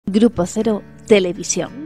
Grupo Cero Televisión.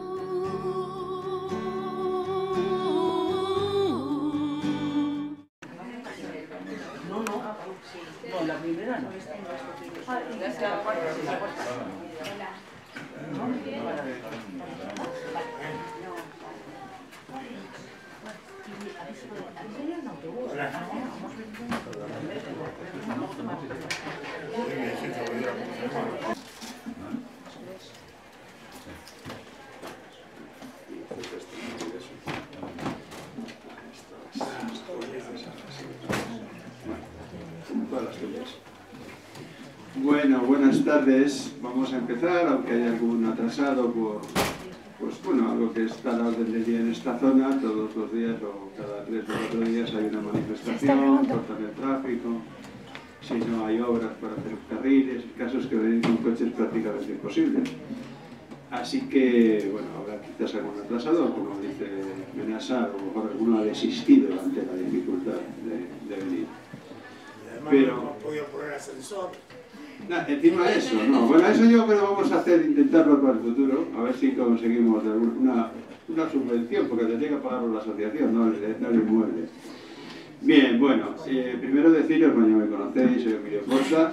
Bueno, buenas tardes. Vamos a empezar, aunque hay algún atrasado por, algo que está a la orden del día en esta zona. Todos los días o cada 3 o 4 días hay una manifestación, cortan el tráfico. Si no hay obras para hacer carriles, el caso es que venir con coches es prácticamente imposible. Así que, bueno, habrá quizás algún atrasado, como dice Menasa, a lo mejor alguno ha desistido ante la dificultad de venir. Pero no podía poner ascensor. Encima de eso, no. Bueno, eso yo creo que vamos a intentarlo para el futuro, a ver si conseguimos una subvención, porque tendría que pagarlo la asociación, no el inmueble. Bien, bueno, primero deciros, bueno, ya me conocéis, soy Emilio Porta.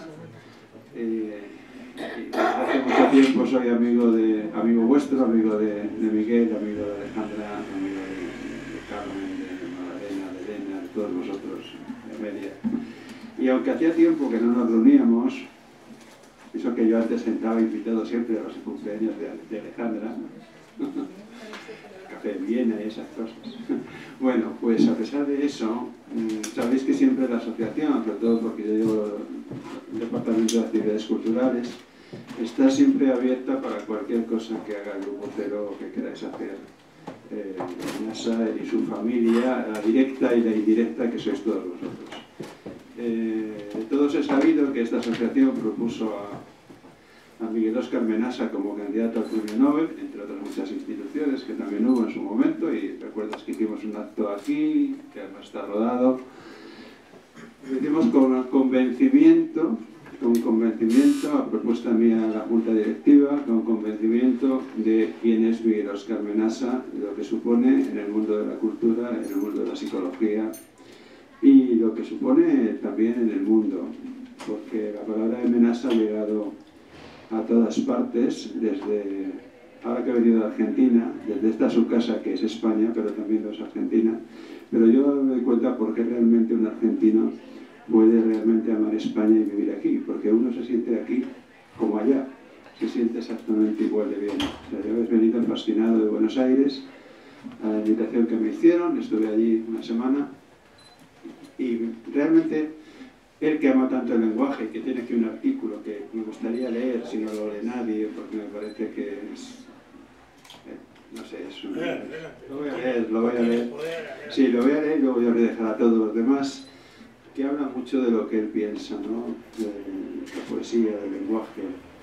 Hace mucho tiempo soy amigo vuestro, amigo de Miguel, amigo de Alejandra, amigo de Carmen, de Magdalena, de Elena, de todos vosotros, de Media. Y aunque hacía tiempo que no nos reuníamos, eso que yo antes entraba invitado siempre a los cumpleaños de Alejandra, café de Viena y esas cosas. Bueno, pues a pesar de eso, sabéis que siempre la asociación, sobre todo porque yo llevo el departamento de actividades culturales, está siempre abierta para cualquier cosa que haga el Grupo Cero o que queráis hacer. Menasa y su familia, la directa y la indirecta, que sois todos vosotros. Todos he sabido que esta asociación propuso a Miguel Óscar Menasa como candidato al Premio Nobel, entre otras muchas instituciones que también hubo en su momento, y recuerdas que hicimos un acto aquí, que además está rodado. Lo hicimos con convencimiento, a propuesta mía a la Junta Directiva, con convencimiento de quién es Miguel Óscar Menasa, lo que supone en el mundo de la cultura, en el mundo de la psicología, y lo que supone también en el mundo, porque la palabra de Menasa ha llegado a todas partes, desde ahora que he venido de Argentina, desde esta su casa que es España, pero también no es Argentina, pero yo me doy cuenta por qué realmente un argentino puede realmente amar España y vivir aquí, porque uno se siente aquí como allá, se siente exactamente igual de bien. O sea, yo he venido fascinado de Buenos Aires a la invitación que me hicieron, estuve allí una semana, y realmente él que ama tanto el lenguaje, que tiene aquí un artículo que me gustaría leer si no lo lee nadie, porque me parece que es, no sé, es un... Lo voy a leer. Sí, lo voy a leer y luego voy a dejar a todos los demás, que habla mucho de lo que él piensa, ¿no? De la poesía, del lenguaje,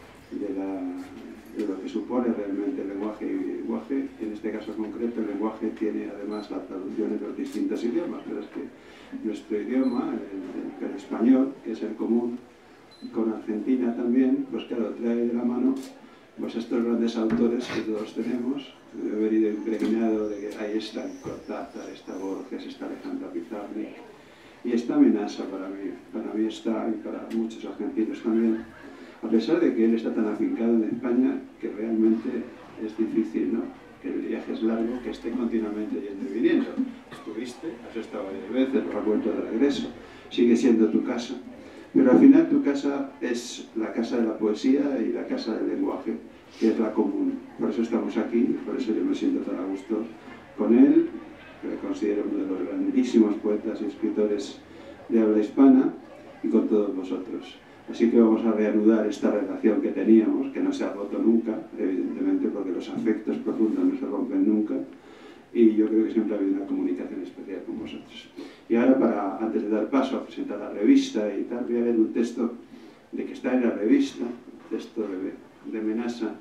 de lo que supone realmente el lenguaje. Y el lenguaje, en este caso concreto, el lenguaje tiene además la traducción en los distintos idiomas, pero es que nuestro idioma, el español, que es el común, con Argentina también, pues claro, trae de la mano pues estos grandes autores que todos tenemos. He venido impregnado de que ahí está Cortázar, está Borges, está Alejandro Pizarnik, y está Menasa para mí está, y para muchos argentinos también, a pesar de que él está tan afincado en España que realmente es difícil, ¿no? Que el viaje es largo, que esté continuamente yendo y viniendo. Estuviste, has estado varias veces, lo has vuelto de regreso, sigue siendo tu casa, pero al final tu casa es la casa de la poesía y la casa del lenguaje, que es la común. Por eso estamos aquí, por eso yo me siento tan a gusto con él, que me considero uno de los grandísimos poetas y escritores de habla hispana, y con todos vosotros. Así que vamos a reanudar esta relación que teníamos, que no se ha roto nunca, evidentemente, porque los afectos profundos no se rompen nunca, y yo creo que siempre ha habido una comunicación especial con vosotros. Y ahora, antes de dar paso a presentar la revista y tal, voy a leer un texto de que está en la revista, un texto de Menasa,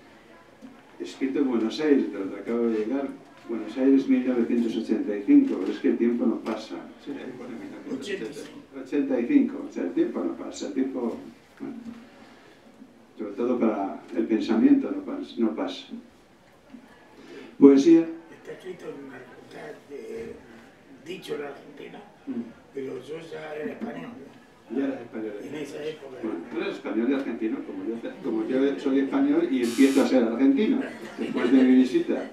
escrito en Buenos Aires, de donde acabo de llegar. Buenos Aires 1985, pero es que el tiempo no pasa. Sí, ahí pone 1985, o sea, el tiempo no pasa, el tiempo... Bueno. sobre todo para el pensamiento no pasa. Poesía. Está escrito dicho en Argentina, pero yo ya era español. Ya eras español. En esa época. Bueno, tú eres español y argentino, como yo soy español y empiezo a ser argentino, después de mi visita.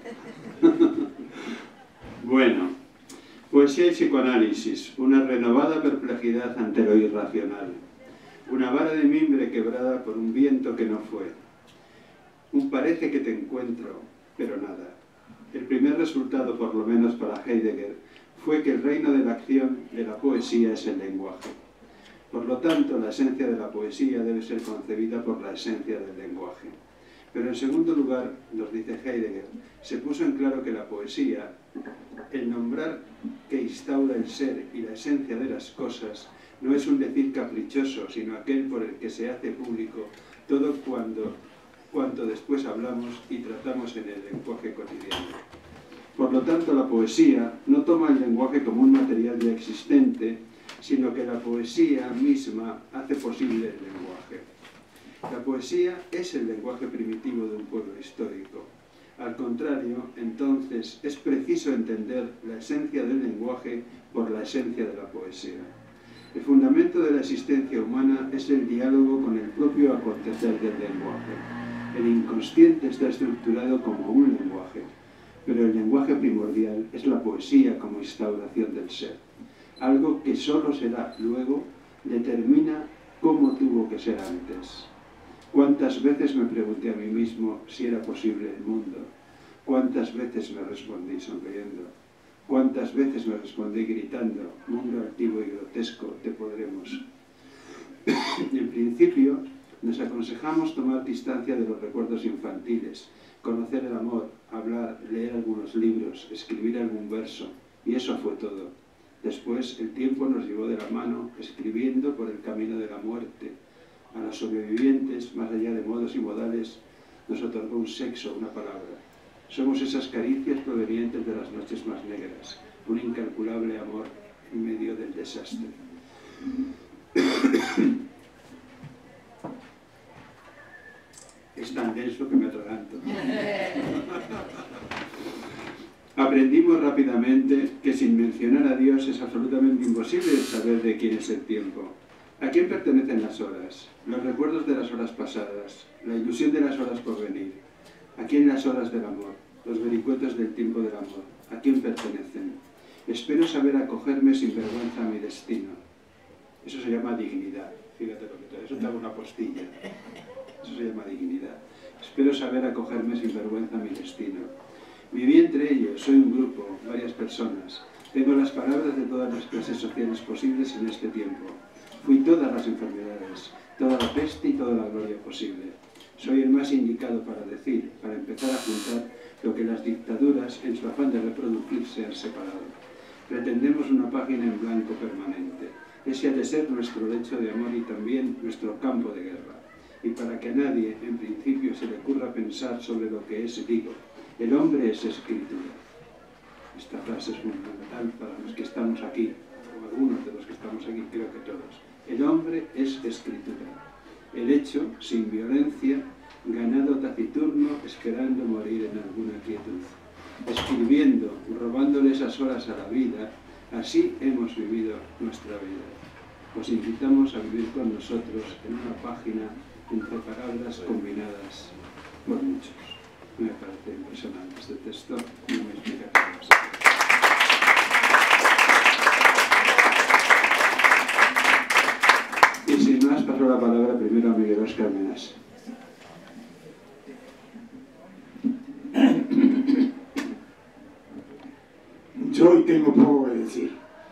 Bueno, poesía y psicoanálisis, una renovada perplejidad ante lo irracional, una vara de mimbre quebrada por un viento que no fue, un parece que te encuentro, pero nada. El primer resultado, por lo menos para Heidegger, fue que el reino de la acción de la poesía es el lenguaje. Por lo tanto, la esencia de la poesía debe ser concebida por la esencia del lenguaje. Pero en segundo lugar, nos dice Heidegger, se puso en claro que la poesía, el nombrar que instaura el ser y la esencia de las cosas, no es un decir caprichoso, sino aquel por el que se hace público todo cuanto después hablamos y tratamos en el lenguaje cotidiano. Por lo tanto, la poesía no toma el lenguaje como un material ya existente, sino que la poesía misma hace posible el lenguaje. La poesía es el lenguaje primitivo de un pueblo histórico. Al contrario, entonces, es preciso entender la esencia del lenguaje por la esencia de la poesía. El fundamento de la existencia humana es el diálogo con el propio acontecer del lenguaje. El inconsciente está estructurado como un lenguaje, pero el lenguaje primordial es la poesía como instauración del ser. Algo que solo será luego determina cómo tuvo que ser antes. ¿Cuántas veces me pregunté a mí mismo si era posible el mundo? ¿Cuántas veces me respondí sonriendo? ¿Cuántas veces me respondí gritando, mundo altivo y grotesco, te podremos? En principio, nos aconsejamos tomar distancia de los recuerdos infantiles, conocer el amor, hablar, leer algunos libros, escribir algún verso, y eso fue todo. Después, el tiempo nos llevó de la mano, escribiendo por el camino de la muerte. A los sobrevivientes, más allá de modos y modales, nos otorgó un sexo, una palabra. Somos esas caricias provenientes de las noches más negras, un incalculable amor en medio del desastre. Es tan denso que me atraganto. Aprendimos rápidamente que sin mencionar a Dios es absolutamente imposible saber de quién es el tiempo. ¿A quién pertenecen las horas? Los recuerdos de las horas pasadas, la ilusión de las horas por venir. ¿A quién las horas del amor? Los vericuetos del tiempo del amor. ¿A quién pertenecen? Espero saber acogerme sin vergüenza a mi destino. Eso se llama dignidad. Fíjate lo que te... Eso te hago una postilla. Eso se llama dignidad. Espero saber acogerme sin vergüenza a mi destino. Viví entre ellos, soy un grupo, varias personas. Tengo las palabras de todas las clases sociales posibles en este tiempo. Fui todas las enfermedades, toda la peste y toda la gloria posible. Soy el más indicado para decir, para empezar a juntar lo que las dictaduras, en su afán de reproducirse, han separado. Pretendemos una página en blanco permanente. Ese ha de ser nuestro lecho de amor y también nuestro campo de guerra. Y para que a nadie, en principio, se le ocurra pensar sobre lo que es, digo, el hombre es escritura. Esta frase es fundamental para los que estamos aquí, o algunos de los que estamos aquí, creo que todos. El hombre es escritura. El hecho, sin violencia, ganado taciturno, esperando morir en alguna quietud. Escribiendo, robándole esas horas a la vida, así hemos vivido nuestra vida. Os invitamos a vivir con nosotros en una página entre palabras combinadas por muchos. Me parece impresionante este texto y me explica cosas. Y sin más, paso la palabra primero a Miguel Óscar Menas. Yo hoy tengo poco que decir.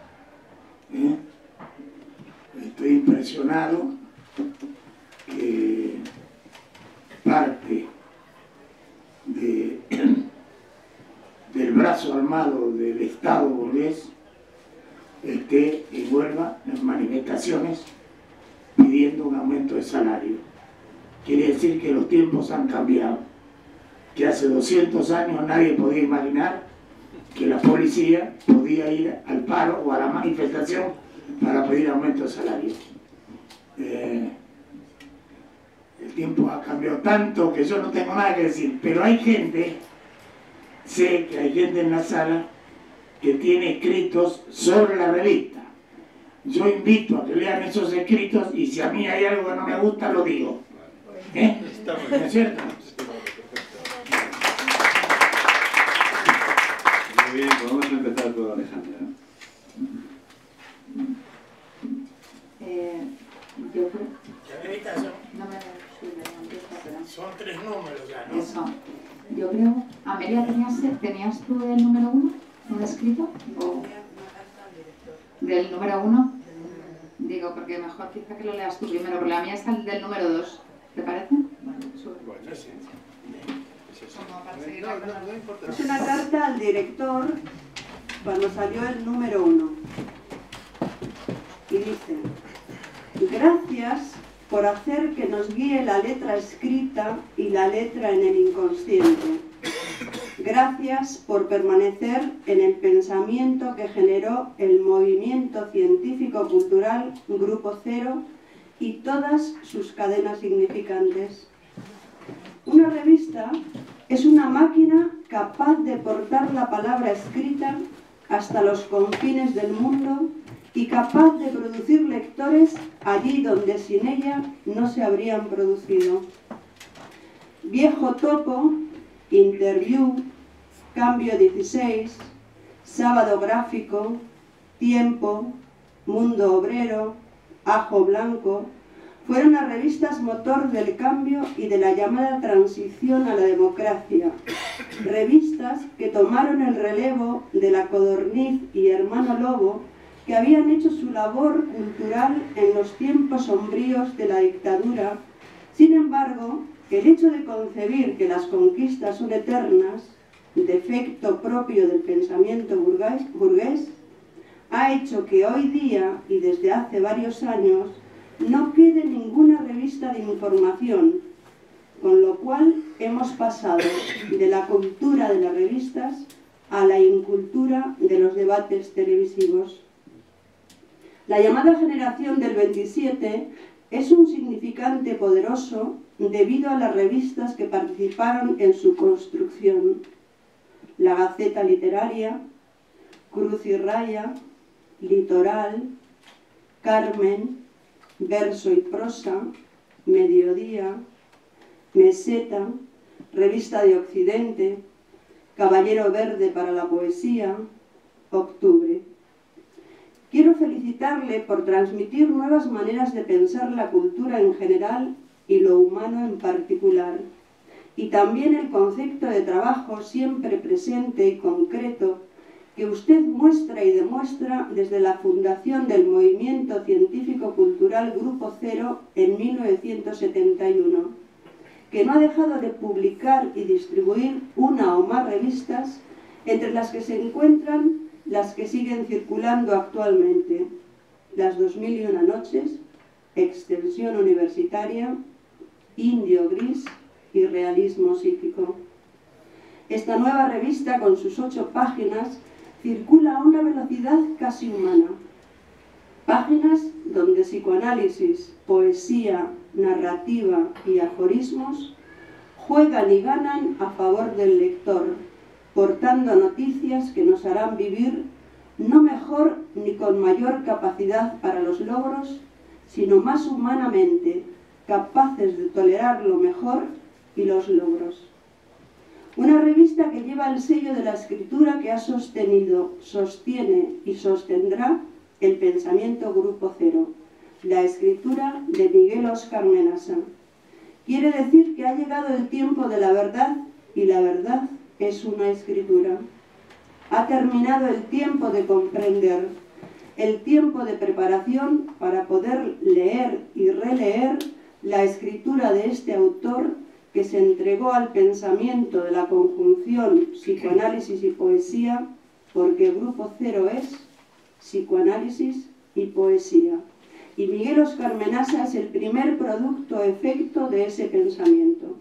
Estoy impresionado que parte del brazo armado del Estado burgués esté y vuelva en manifestaciones pidiendo un aumento de salario. Quiere decir que los tiempos han cambiado, que hace 200 años nadie podía imaginar que la policía podía ir al paro o a la manifestación para pedir aumento de salario. el tiempo ha cambiado tanto que yo no tengo nada que decir, pero hay gente, sé que hay gente en la sala que tiene escritos sobre la revista. Yo invito a que lean esos escritos y si a mí hay algo que no me gusta, lo digo. ¿No es cierto? Muy bien, pues vamos a empezar por Alejandra. Yo creo... No me Son 3 números ya, ¿no? Eso. Yo creo... Amelia, ¿tenías tú el número 1? ¿No escrito? ¿O del número 1? Digo, porque mejor quizá que lo leas tú primero, porque la mía está del número 2. ¿Te parece? Bueno, sí. Es una carta al director cuando salió el número 1. Y dice: gracias por hacer que nos guíe la letra escrita y la letra en el inconsciente. Gracias por permanecer en el pensamiento que generó el movimiento científico-cultural Grupo Cero y todas sus cadenas significantes. Una revista es una máquina capaz de portar la palabra escrita hasta los confines del mundo y capaz de producir lectores allí donde sin ella no se habrían producido. Viejo Topo, Interview, Cambio 16, Sábado Gráfico, Tiempo, Mundo Obrero, Ajo Blanco, fueron las revistas motor del cambio y de la llamada transición a la democracia. Revistas que tomaron el relevo de La Codorniz y Hermano Lobo, que habían hecho su labor cultural en los tiempos sombríos de la dictadura. Sin embargo, el hecho de concebir que las conquistas son eternas, defecto propio del pensamiento burgués, ha hecho que hoy día, y desde hace varios años, no quede ninguna revista de información, con lo cual hemos pasado de la cultura de las revistas a la incultura de los debates televisivos. La llamada generación del 27 es un significante poderoso debido a las revistas que participaron en su construcción: La Gaceta Literaria, Cruz y Raya, Litoral, Carmen, Verso y Prosa, Mediodía, Meseta, Revista de Occidente, Caballero Verde para la Poesía, Octubre. Quiero felicitarle por transmitir nuevas maneras de pensar la cultura en general y lo humano en particular, y también el concepto de trabajo siempre presente y concreto que usted muestra y demuestra desde la fundación del Movimiento Científico-Cultural Grupo Cero en 1971, que no ha dejado de publicar y distribuir una o más revistas, entre las que se encuentran las que siguen circulando actualmente: Las 2001 Noches, Extensión Universitaria, Indio Gris y Realismo Psíquico. Esta nueva revista, con sus 8 páginas, circula a una velocidad casi humana. Páginas donde psicoanálisis, poesía, narrativa y aforismos juegan y ganan a favor del lector, portando noticias que nos harán vivir no mejor ni con mayor capacidad para los logros, sino más humanamente, capaces de tolerar lo mejor y los logros. Una revista que lleva el sello de la escritura que ha sostenido, sostiene y sostendrá el pensamiento Grupo Cero, la escritura de Miguel Óscar Menasa. Quiere decir que ha llegado el tiempo de la verdad, y la verdad es una escritura. Ha terminado el tiempo de comprender, el tiempo de preparación para poder leer y releer la escritura de este autor que se entregó al pensamiento de la conjunción psicoanálisis y poesía, porque Grupo Cero es psicoanálisis y poesía. Y Miguel Óscar Menasa es el primer producto efecto de ese pensamiento.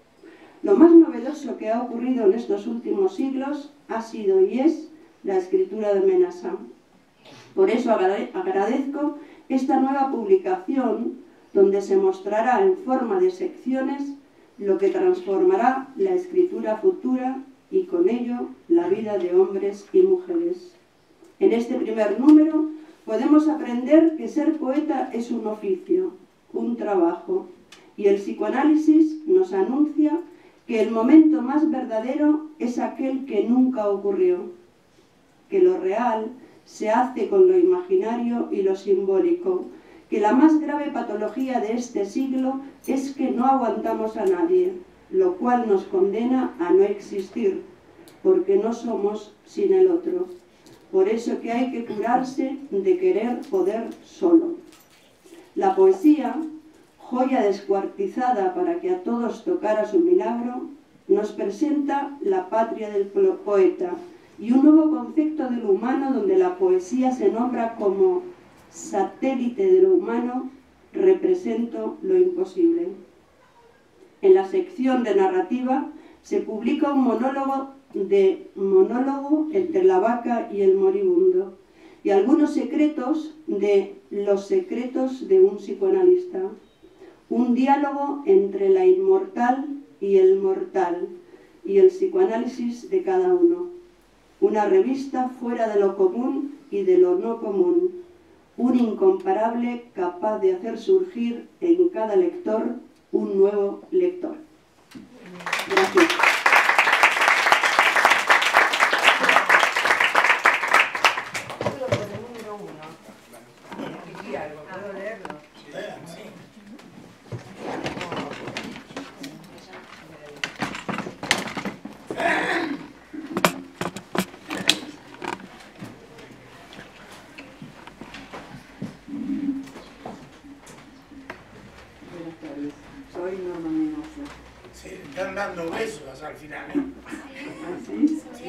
Lo más novedoso que ha ocurrido en estos últimos siglos ha sido y es la escritura de Menasa. Por eso agradezco esta nueva publicación, donde se mostrará en forma de secciones lo que transformará la escritura futura y con ello la vida de hombres y mujeres. En este primer número podemos aprender que ser poeta es un oficio, un trabajo, y el psicoanálisis nos anuncia que el momento más verdadero es aquel que nunca ocurrió, que lo real se hace con lo imaginario y lo simbólico, que la más grave patología de este siglo es que no aguantamos a nadie, lo cual nos condena a no existir, porque no somos sin el otro. Por eso que hay que curarse de querer poder solo. La poesía, joya descuartizada para que a todos tocara su milagro, nos presenta la patria del poeta y un nuevo concepto de lo humano donde la poesía se nombra como satélite de lo humano, represento lo imposible. En la sección de narrativa se publica un monólogo entre la vaca y el moribundo y algunos secretos de los secretos de un psicoanalista. Un diálogo entre la inmortal y el mortal y el psicoanálisis de cada uno. Una revista fuera de lo común y de lo no común. Un incomparable capaz de hacer surgir en cada lector un nuevo lector. Gracias. Soy Norma Minosa. Se están dando besos al final, ¿eh? ¿Así? Sí,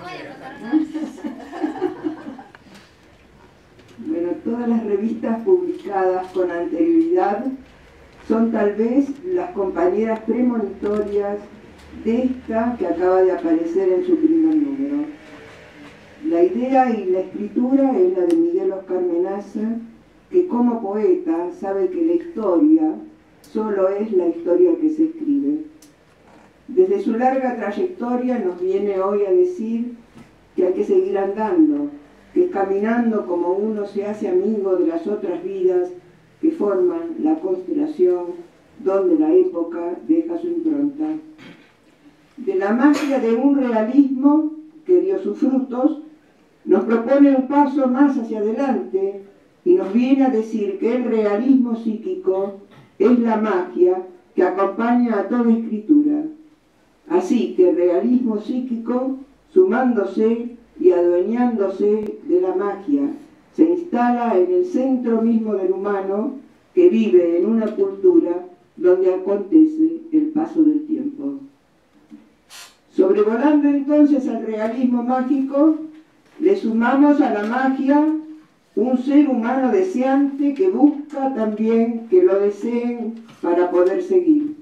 Bueno, todas las revistas publicadas con anterioridad son tal vez las compañeras premonitorias de esta que acaba de aparecer en su primer número. La idea y la escritura es la de Miguel Oscar Menaza, que como poeta sabe que la historia solo es la historia que se escribe. Desde su larga trayectoria nos viene hoy a decir que hay que seguir andando, que caminando como uno se hace amigo de las otras vidas que forman la constelación donde la época deja su impronta. De la magia de un realismo que dio sus frutos, nos propone un paso más hacia adelante y nos viene a decir que el realismo psíquico es la magia que acompaña a toda escritura. Así que el realismo psíquico, sumándose y adueñándose de la magia, se instala en el centro mismo del humano que vive en una cultura donde acontece el paso del tiempo. Sobrevolando entonces al realismo mágico, le sumamos a la magia un ser humano deseante que busca también que lo deseen para poder seguir.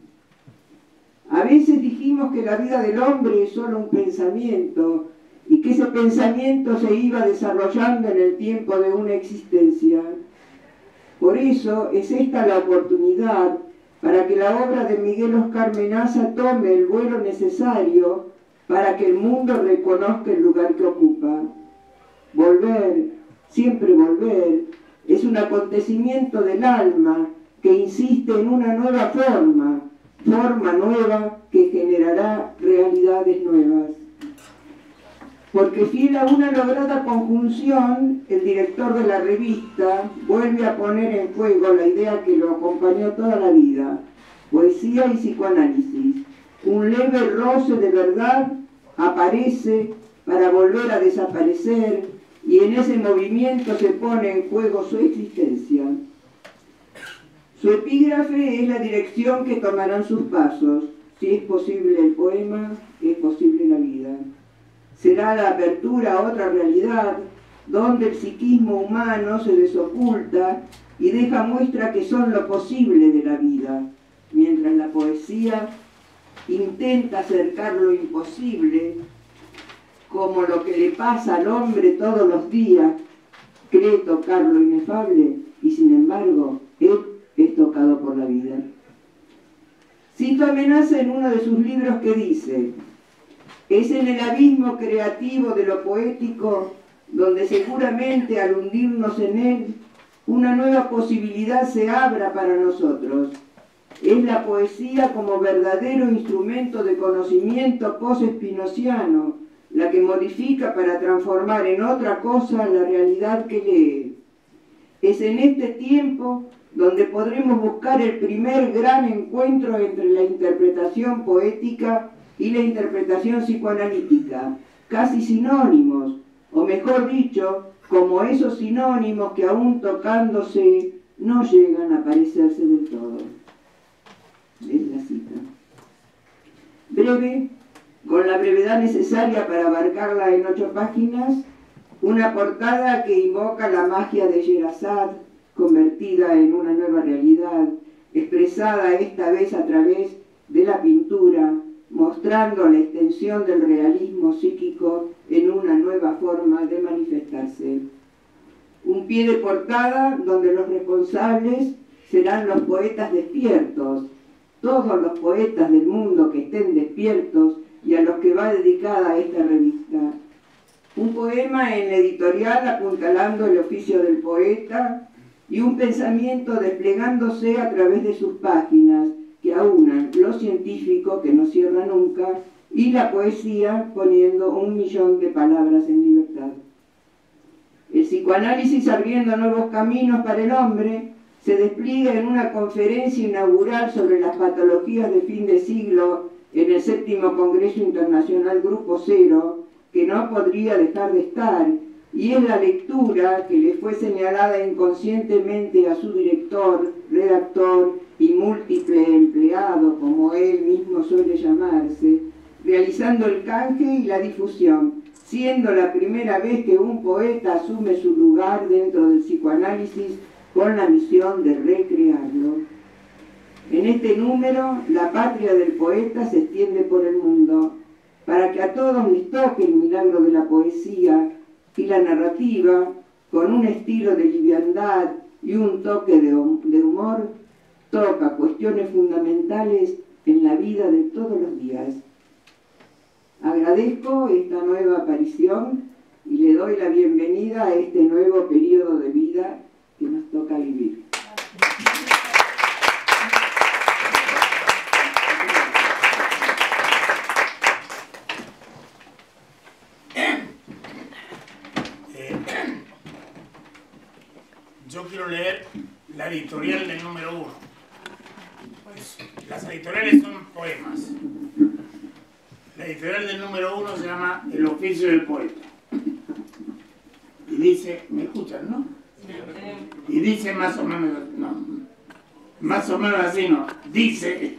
A veces dijimos que la vida del hombre es solo un pensamiento y que ese pensamiento se iba desarrollando en el tiempo de una existencia. Por eso es esta la oportunidad para que la obra de Miguel Oscar Menaza tome el vuelo necesario para que el mundo reconozca el lugar que ocupa. Volver, siempre volver, es un acontecimiento del alma que insiste en una nueva forma nueva que generará realidades nuevas. Porque fiel a una lograda conjunción, el director de la revista vuelve a poner en juego la idea que lo acompañó toda la vida, poesía y psicoanálisis. Un leve roce de verdad aparece para volver a desaparecer y en ese movimiento se pone en juego su existencia. Su epígrafe es la dirección que tomarán sus pasos. Si es posible el poema, es posible la vida. Será la apertura a otra realidad, donde el psiquismo humano se desoculta y deja muestra que son lo posible de la vida, mientras la poesía intenta acercar lo imposible, como lo que le pasa al hombre todos los días, cree tocar lo inefable y sin embargo él es tocado por la vida. Cito Amenaza en uno de sus libros que dice: es en el abismo creativo de lo poético donde seguramente al hundirnos en él, una nueva posibilidad se abra para nosotros. Es la poesía como verdadero instrumento de conocimiento post-espinociano, la que modifica para transformar en otra cosa la realidad que lee. Es en este tiempo donde podremos buscar el primer gran encuentro entre la interpretación poética y la interpretación psicoanalítica, casi sinónimos, o mejor dicho, como esos sinónimos que aún tocándose no llegan a parecerse del todo. Es la cita. Breve, con la brevedad necesaria para abarcarla en 8 páginas, una portada que invoca la magia de Sherazade, convertida en una nueva realidad, expresada esta vez a través de la pintura, mostrando la extensión del realismo psíquico en una nueva forma de manifestarse. Un pie de portada donde los responsables serán los poetas despiertos, todos los poetas del mundo que estén despiertos y a los que va dedicada esta revista. Un poema en la editorial apuntalando el oficio del poeta y un pensamiento desplegándose a través de sus páginas que aunan lo científico, que no cierra nunca, y la poesía poniendo 1.000.000 de palabras en libertad. El psicoanálisis abriendo nuevos caminos para el hombre se despliega en una conferencia inaugural sobre las patologías de fin de siglo en el 7º Congreso Internacional Grupo Cero, que no podría dejar de estar, y es la lectura que le fue señalada inconscientemente a su director, redactor y múltiple empleado, como él mismo suele llamarse, realizando el canje y la difusión, siendo la primera vez que un poeta asume su lugar dentro del psicoanálisis con la misión de recrearlo. En este número, la patria del poeta se extiende por el mundo, para que a todos les toque el milagro de la poesía y la narrativa, con un estilo de liviandad y un toque de humor, toca cuestiones fundamentales en la vida de todos los días. Agradezco esta nueva aparición y le doy la bienvenida a este nuevo periodo de vida que nos toca vivir. Yo quiero leer la editorial del número 1. Las editoriales son poemas. La editorial del número 1 se llama El oficio del poeta. Y dice, ¿me escuchan, no? Y dice más o menos, no, más o menos así, no, dice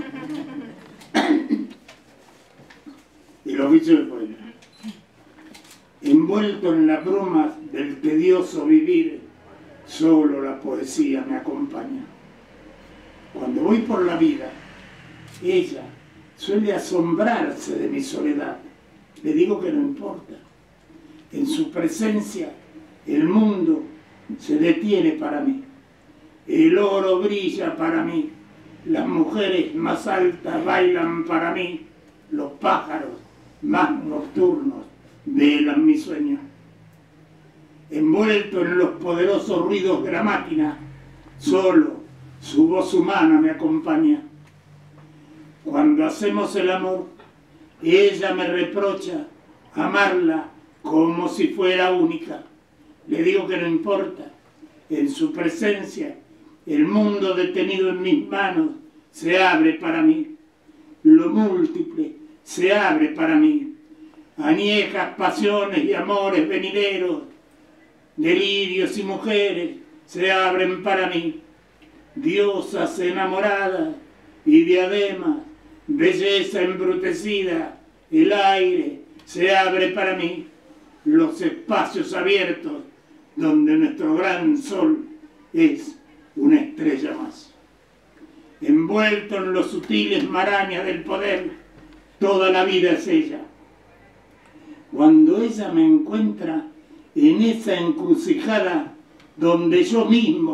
El oficio del poeta. Envuelto en las brumas del tedioso vivir, solo la poesía me acompaña. Cuando voy por la vida, ella suele asombrarse de mi soledad. Le digo que no importa. En su presencia, el mundo se detiene para mí. El oro brilla para mí. Las mujeres más altas bailan para mí. Los pájaros más nocturnos velan mi sueño. Envuelto en los poderosos ruidos de la máquina, solo su voz humana me acompaña. Cuando hacemos el amor, ella me reprocha amarla como si fuera única. Le digo que no importa. En su presencia, el mundo detenido en mis manos se abre para mí. Lo múltiple se abre para mí. Añejas pasiones y amores venideros, delirios y mujeres se abren para mí. Diosas enamoradas y diademas, belleza embrutecida, el aire se abre para mí. Los espacios abiertos donde nuestro gran sol es una estrella más. Envuelto en los sutiles marañas del poder, toda la vida es ella. Cuando ella me encuentra en esa encrucijada donde yo mismo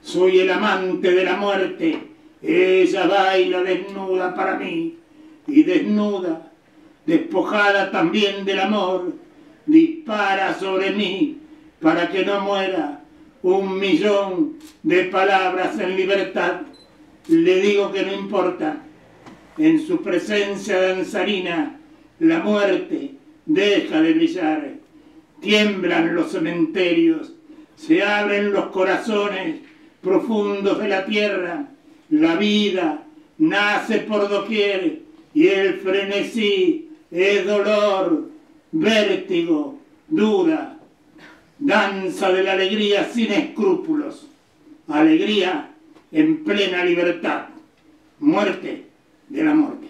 Soy el amante de la muerte, ella baila desnuda para mí, y desnuda, despojada también del amor, dispara sobre mí para que no muera. 1.000.000 de palabras en libertad, le digo que no importa. En su presencia danzarina, la muerte deja de brillar. Tiemblan los cementerios, se abren los corazones profundos de la tierra. La vida nace por doquier y el frenesí es dolor, vértigo, duda. Danza de la alegría sin escrúpulos, alegría en plena libertad, muerte de la muerte.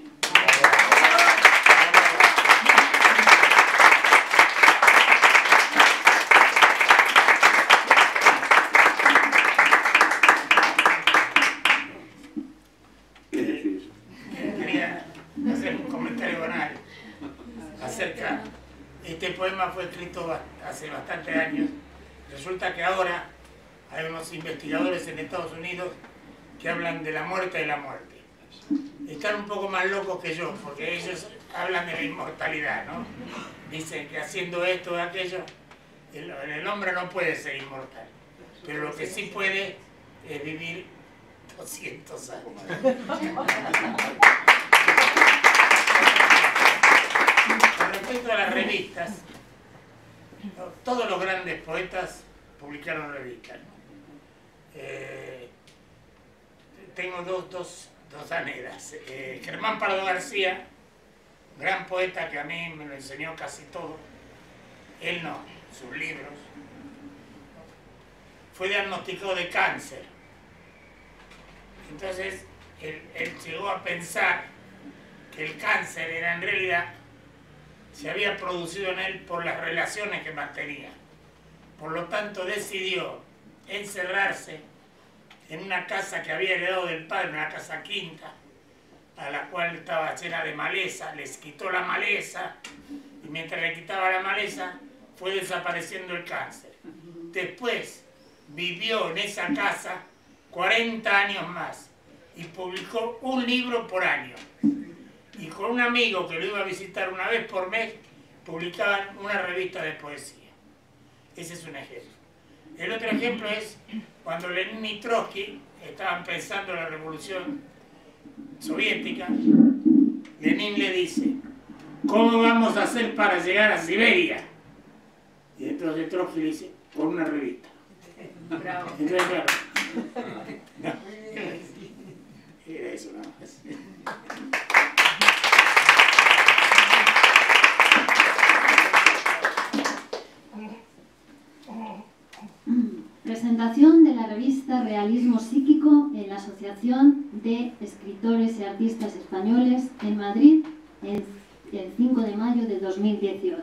¿Qué decir? Quería hacer un comentario banal acerca. Este poema fue escrito hace bastantes años. Resulta que ahora hay unos investigadores en Estados Unidos que hablan de la muerte de la muerte. Están un poco más locos que yo, porque ellos hablan de la inmortalidad, ¿no? Dicen que haciendo esto o aquello, el hombre no puede ser inmortal. Pero lo que sí puede es vivir 200 años. Con respecto a las revistas, todos los grandes poetas publicaron revistas. Tengo dos anécdotas. Germán Pardo García, gran poeta que a mí me lo enseñó casi todo, él no, sus libros, fue diagnosticado de cáncer. Entonces él llegó a pensar que el cáncer era en realidad se había producido en él por las relaciones que mantenía. Por lo tanto decidió encerrarse en una casa que había heredado del padre, una casa quinta, a la cual estaba llena de maleza. Les quitó la maleza y mientras le quitaba la maleza fue desapareciendo el cáncer. Después vivió en esa casa 40 años más y publicó un libro por año. Y con un amigo que lo iba a visitar una vez por mes, publicaban una revista de poesía. Ese es un ejemplo. El otro ejemplo es cuando Lenin y Trotsky estaban pensando en la revolución soviética. Lenin le dice: ¿cómo vamos a hacer para llegar a Siberia? Y entonces Trotsky le dice: por una revista. Bravo. Entonces, claro, no, era eso nada más. Presentación de la revista Realismo Psíquico en la Asociación de Escritores y Artistas Españoles en Madrid el 5 de mayo de 2018.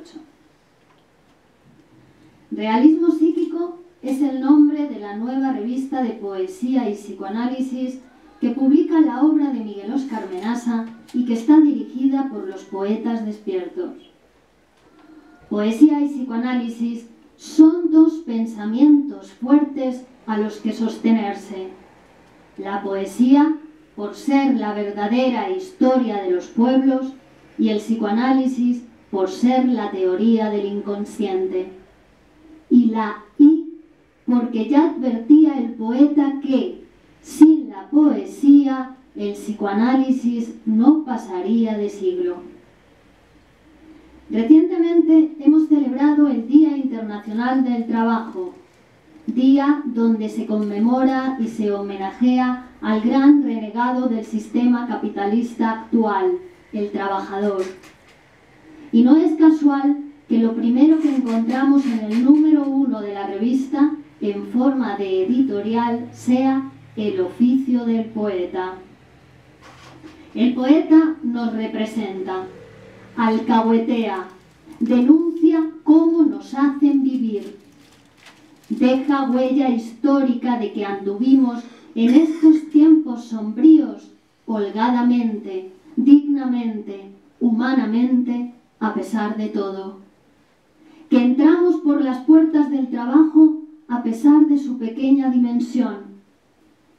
Realismo Psíquico es el nombre de la nueva revista de poesía y psicoanálisis que publica la obra de Miguel Óscar Menasa y que está dirigida por los poetas despiertos. Poesía y psicoanálisis son dos pensamientos fuertes a los que sostenerse. La poesía, por ser la verdadera historia de los pueblos, y el psicoanálisis, por ser la teoría del inconsciente. Y la I, porque ya advertía el poeta que, sin la poesía, el psicoanálisis no pasaría de siglo. Recientemente hemos celebrado el Día Internacional del Trabajo, día donde se conmemora y se homenajea al gran renegado del sistema capitalista actual, el trabajador. Y no es casual que lo primero que encontramos en el número 1 de la revista, en forma de editorial, sea el oficio del poeta. El poeta nos representa, alcahuetea, denuncia cómo nos hacen vivir. Deja huella histórica de que anduvimos en estos tiempos sombríos, holgadamente, dignamente, humanamente, a pesar de todo. Que entramos por las puertas del trabajo a pesar de su pequeña dimensión,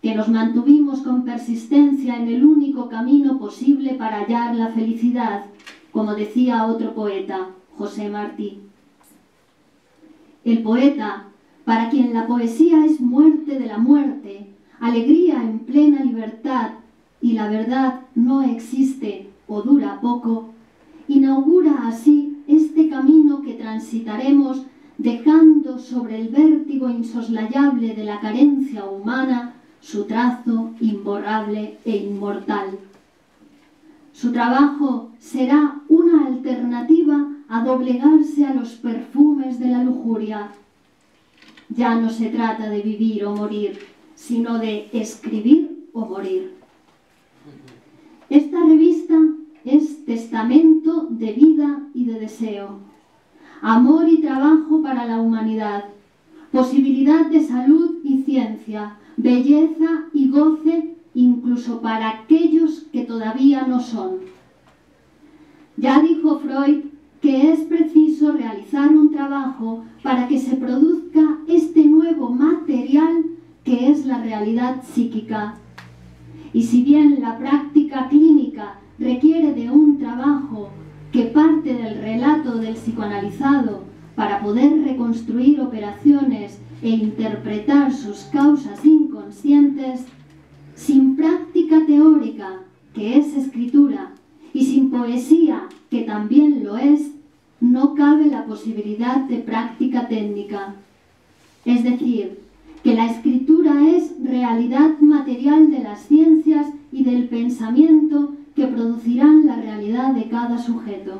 que nos mantuvimos con persistencia en el único camino posible para hallar la felicidad, como decía otro poeta, José Martí. El poeta, para quien la poesía es muerte de la muerte, alegría en plena libertad y la verdad no existe o dura poco, inaugura así este camino que transitaremos dejando sobre el vértigo insoslayable de la carencia humana su trazo imborrable e inmortal. Su trabajo será una alternativa a doblegarse a los perfumes de la lujuria. Ya no se trata de vivir o morir, sino de escribir o morir. Esta revista es testamento de vida y de deseo, amor y trabajo para la humanidad, posibilidad de salud y ciencia, belleza y goce incluso para aquellos que todavía no son. Ya dijo Freud que es preciso realizar un trabajo para que se produzca este nuevo material que es la realidad psíquica. Y si bien la práctica clínica requiere de un trabajo que parte del relato del psicoanalizado para poder reconstruir operaciones e interpretar sus causas inconscientes, sin práctica teórica, que es escritura, y sin poesía, que también lo es, no cabe la posibilidad de práctica técnica. Es decir, que la escritura es realidad material de las ciencias y del pensamiento que producirán la realidad de cada sujeto.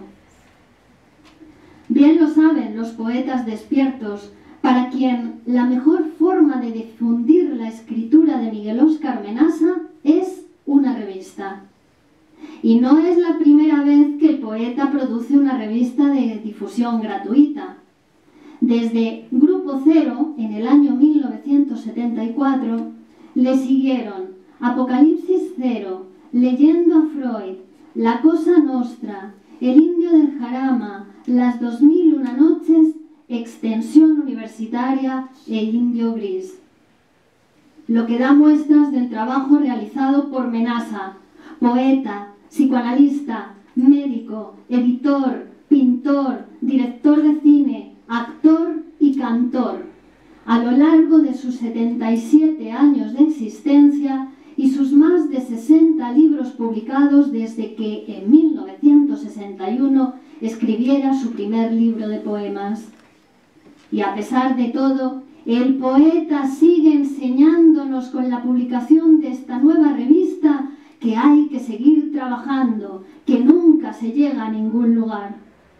Bien lo saben los poetas despiertos, para quien la mejor forma de difundir la escritura de Miguel Óscar Menasa es una revista. Y no es la primera vez que el poeta produce una revista de difusión gratuita. Desde Grupo Cero, en el año 1974, le siguieron Apocalipsis Cero, Leyendo a Freud, La Cosa Nostra, El Indio del Jarama, Las 2001 Noches, Extensión Universitaria e Indio Gris. Lo que da muestras del trabajo realizado por Menasa, poeta, psicoanalista, médico, editor, pintor, director de cine, actor y cantor, a lo largo de sus 77 años de existencia y sus más de 60 libros publicados desde que en 1961 escribiera su primer libro de poemas. Y a pesar de todo, el poeta sigue enseñándonos con la publicación de esta nueva revista que hay que seguir trabajando, que nunca se llega a ningún lugar.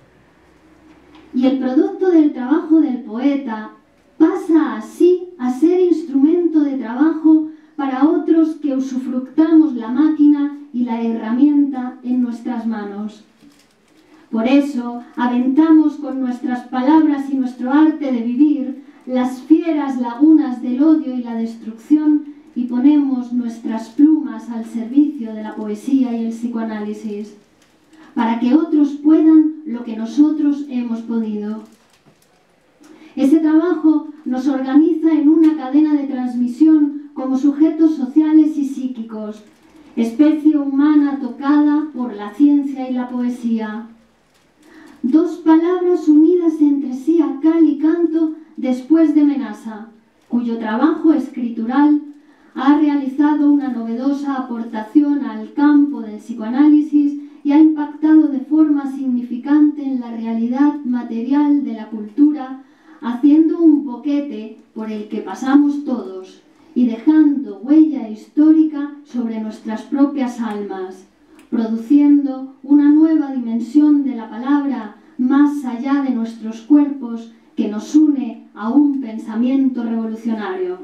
Y el producto del trabajo del poeta pasa así a ser instrumento de trabajo para otros que usufructamos la máquina y la herramienta en nuestras manos. Por eso aventamos con nuestras palabras y nuestro arte de vivir las fieras lagunas del odio y la destrucción y ponemos nuestras plumas al servicio de la poesía y el psicoanálisis, para que otros puedan lo que nosotros hemos podido. Ese trabajo nos organiza en una cadena de transmisión como sujetos sociales y psíquicos, especie humana tocada por la ciencia y la poesía. Dos palabras unidas entre sí a cal y canto después de Menasa, cuyo trabajo escritural ha realizado una novedosa aportación al campo del psicoanálisis y ha impactado de forma significante en la realidad material de la cultura, haciendo un boquete por el que pasamos todos y dejando huella histórica sobre nuestras propias almas, produciendo una nueva dimensión de la palabra más allá de nuestros cuerpos que nos une a un pensamiento revolucionario.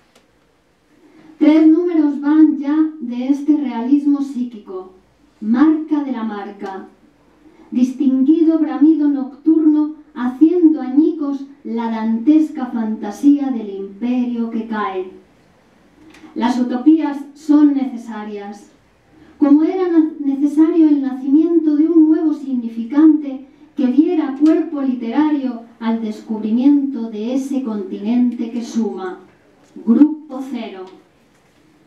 3 números van ya de este realismo psíquico, marca de la marca, distinguido bramido nocturno haciendo añicos la dantesca fantasía del imperio que cae. Las utopías son necesarias, como era necesario el nacimiento de un nuevo significante que diera cuerpo literario al descubrimiento de ese continente que suma, Grupo Cero.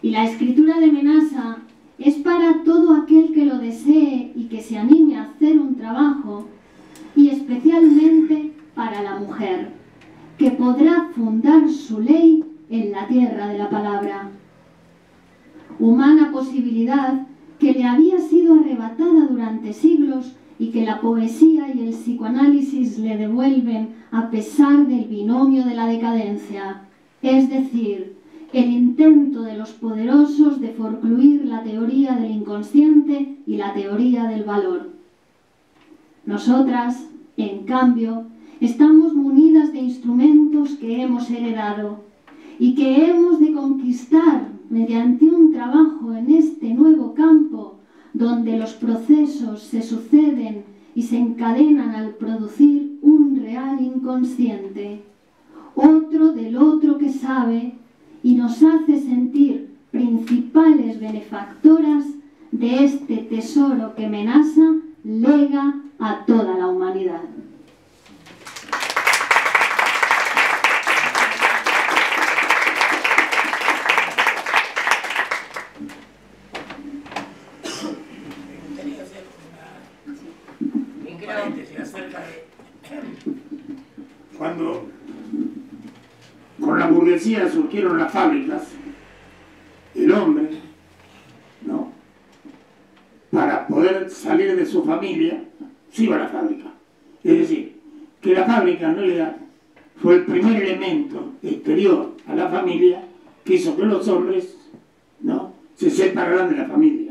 Y la escritura de Menasa es para todo aquel que lo desee y que se anime a hacer un trabajo, y especialmente para la mujer, que podrá fundar su ley en la tierra de la palabra. Humana posibilidad que le había sido arrebatada durante siglos y que la poesía y el psicoanálisis le devuelven a pesar del binomio de la decadencia, es decir, el intento de los poderosos de forcluir la teoría del inconsciente y la teoría del valor. Nosotras, en cambio, estamos munidas de instrumentos que hemos heredado y que hemos de conquistar mediante un trabajo en este nuevo campo donde los procesos se suceden y se encadenan al producir un real inconsciente, otro del otro que sabe y nos hace sentir principales benefactoras de este tesoro que Menasa lega a toda la humanidad. Cuando con la burguesía surgieron las fábricas, el hombre, ¿no?, para poder salir de su familia, se iba a la fábrica. Es decir, que la fábrica en realidad fue el primer elemento exterior a la familia que hizo que los hombres, ¿no?, se separaran de la familia.